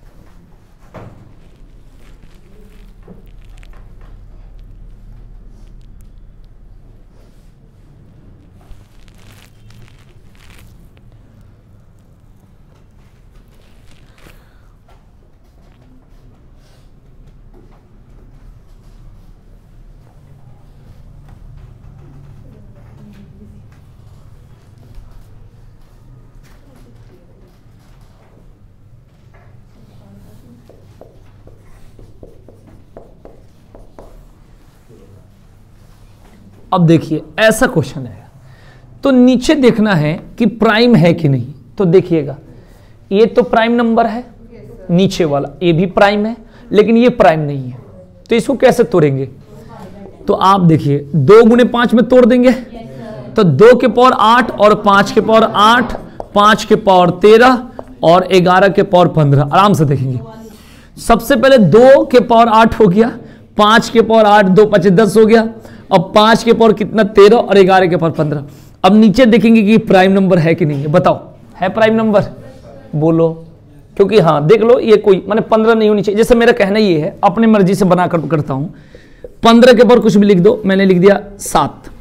अब देखिए ऐसा क्वेश्चन है, तो नीचे देखना है कि प्राइम है कि नहीं। तो देखिएगा, ये तो प्राइम नंबर है, नीचे वाला ये भी प्राइम है, लेकिन ये प्राइम नहीं है। तो इसको कैसे तोड़ेंगे, तो आप देखिए 2 × 5 में तोड़ देंगे। तो 2 के पावर 8 और 5 के पावर 8, 5 के पावर 13 और 11 के पावर 15। आराम से देखेंगे, सबसे पहले 2 के पावर 8 हो गया, 5 के पावर 8, 2 × 5 = 10 हो गया। अब 5 के पावर कितना 13 और 11 के पावर 15। अब नीचे देखेंगे कि प्राइम नंबर है कि नहीं है, बताओ है प्राइम नंबर, बोलो। क्योंकि हाँ देख लो, ये कोई माने 15 नहीं होनी चाहिए। जैसे मेरा कहना ये है, अपने मर्जी से बनाकर करता हूं। 15 के पावर कुछ भी लिख दो, मैंने लिख दिया 7,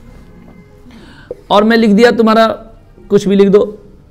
और मैं लिख दिया तुम्हारा कुछ भी लिख दो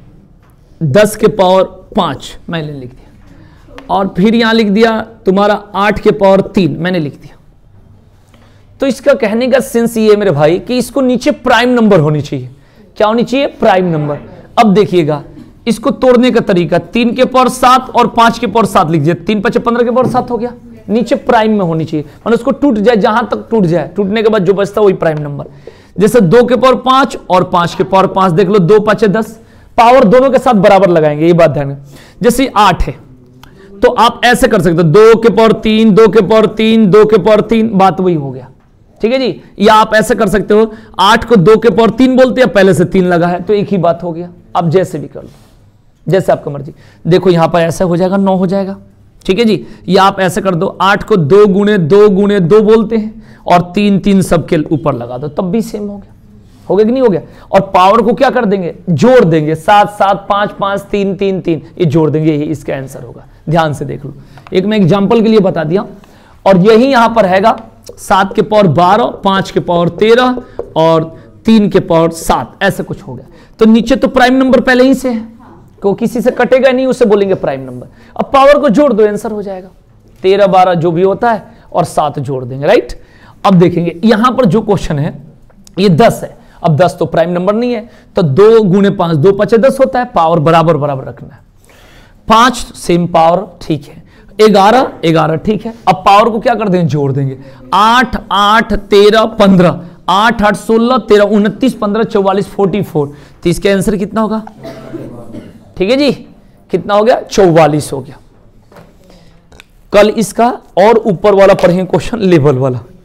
10 के पावर 5 मैंने लिख दिया, और फिर यहां लिख दिया तुम्हारा 8 के पावर 3 मैंने लिख दिया। तो इसका कहने का सेंस ये है मेरे भाई कि इसको नीचे प्राइम नंबर होनी चाहिए। क्या होनी चाहिए, प्राइम नंबर। अब देखिएगा इसको तोड़ने का तरीका, 3 के पावर 7 और 5 के पावर 7 लिख दिया, 3 × 5 = 15 के पावर 7 हो गया। नीचे प्राइम में होनी चाहिए, मतलब उसको टूट जाए, जहां तक टूट जाए, टूटने के बाद जो बचता वही प्राइम नंबर। जैसे 2 के पावर 5 और 5 के पावर 5 देख लो, 2 × 5 = 10, पावर दोनों के साथ बराबर लगाएंगे, ये बात ध्यान। जैसे 8 है तो आप ऐसे कर सकते हो, 2 के पावर 3, 2 के पावर 3, 2 के पावर 3, बात वही हो गया, ठीक है जी। या आप ऐसे कर सकते हो, 8 को 2 के पावर 3 बोलते हैं, पहले से 3 लगा है तो एक ही बात हो गया। आप जैसे भी कर लो, जैसे आपका मर्जी। देखो यहां पर ऐसा हो जाएगा, 9 हो जाएगा, ठीक है जी। या आप ऐसे कर दो, 8 को 2 × 2 × 2 बोलते हैं और 3 3 सबके ऊपर लगा दो, तब भी सेम हो गया। हो गया कि नहीं हो गया। और पावर को क्या कर देंगे, जोड़ देंगे, 7 7 5 5 3 3 3, ये जोड़ देंगे, यही इसका आंसर होगा। ध्यान से देख लो, एक मैं एग्जाम्पल के लिए बता दिया। और यही यहां पर हैगा 7 के पावर 12, 5 के पावर 13 और 3 के पावर 7, ऐसे कुछ हो गया। तो नीचे तो प्राइम नंबर पहले ही से है, को किसी से कटेगा नहीं, उसे बोलेंगे प्राइम नंबर। अब पावर को जोड़ दो, आंसर हो जाएगा। 13 12 जो भी होता है और 7 जोड़ देंगे, राइट। अब देखेंगे यहां पर जो क्वेश्चन है ये 10 है। अब 10 तो प्राइम नंबर नहीं है, तो 2 × 5, 2 × 5 = 10 होता है, पावर बराबर बराबर रखना है। 5 सेम पावर, ठीक है। 11 11 ठीक है। अब पावर को क्या कर देंगे, जोड़ देंगे। 8 8 13 15, 8 8 16 13 29 15 44 44, तो इसका आंसर कितना होगा, ठीक है जी, कितना हो गया, 44 हो गया। कल इसका और ऊपर वाला पढ़ेंगे क्वेश्चन, लेवल वाला।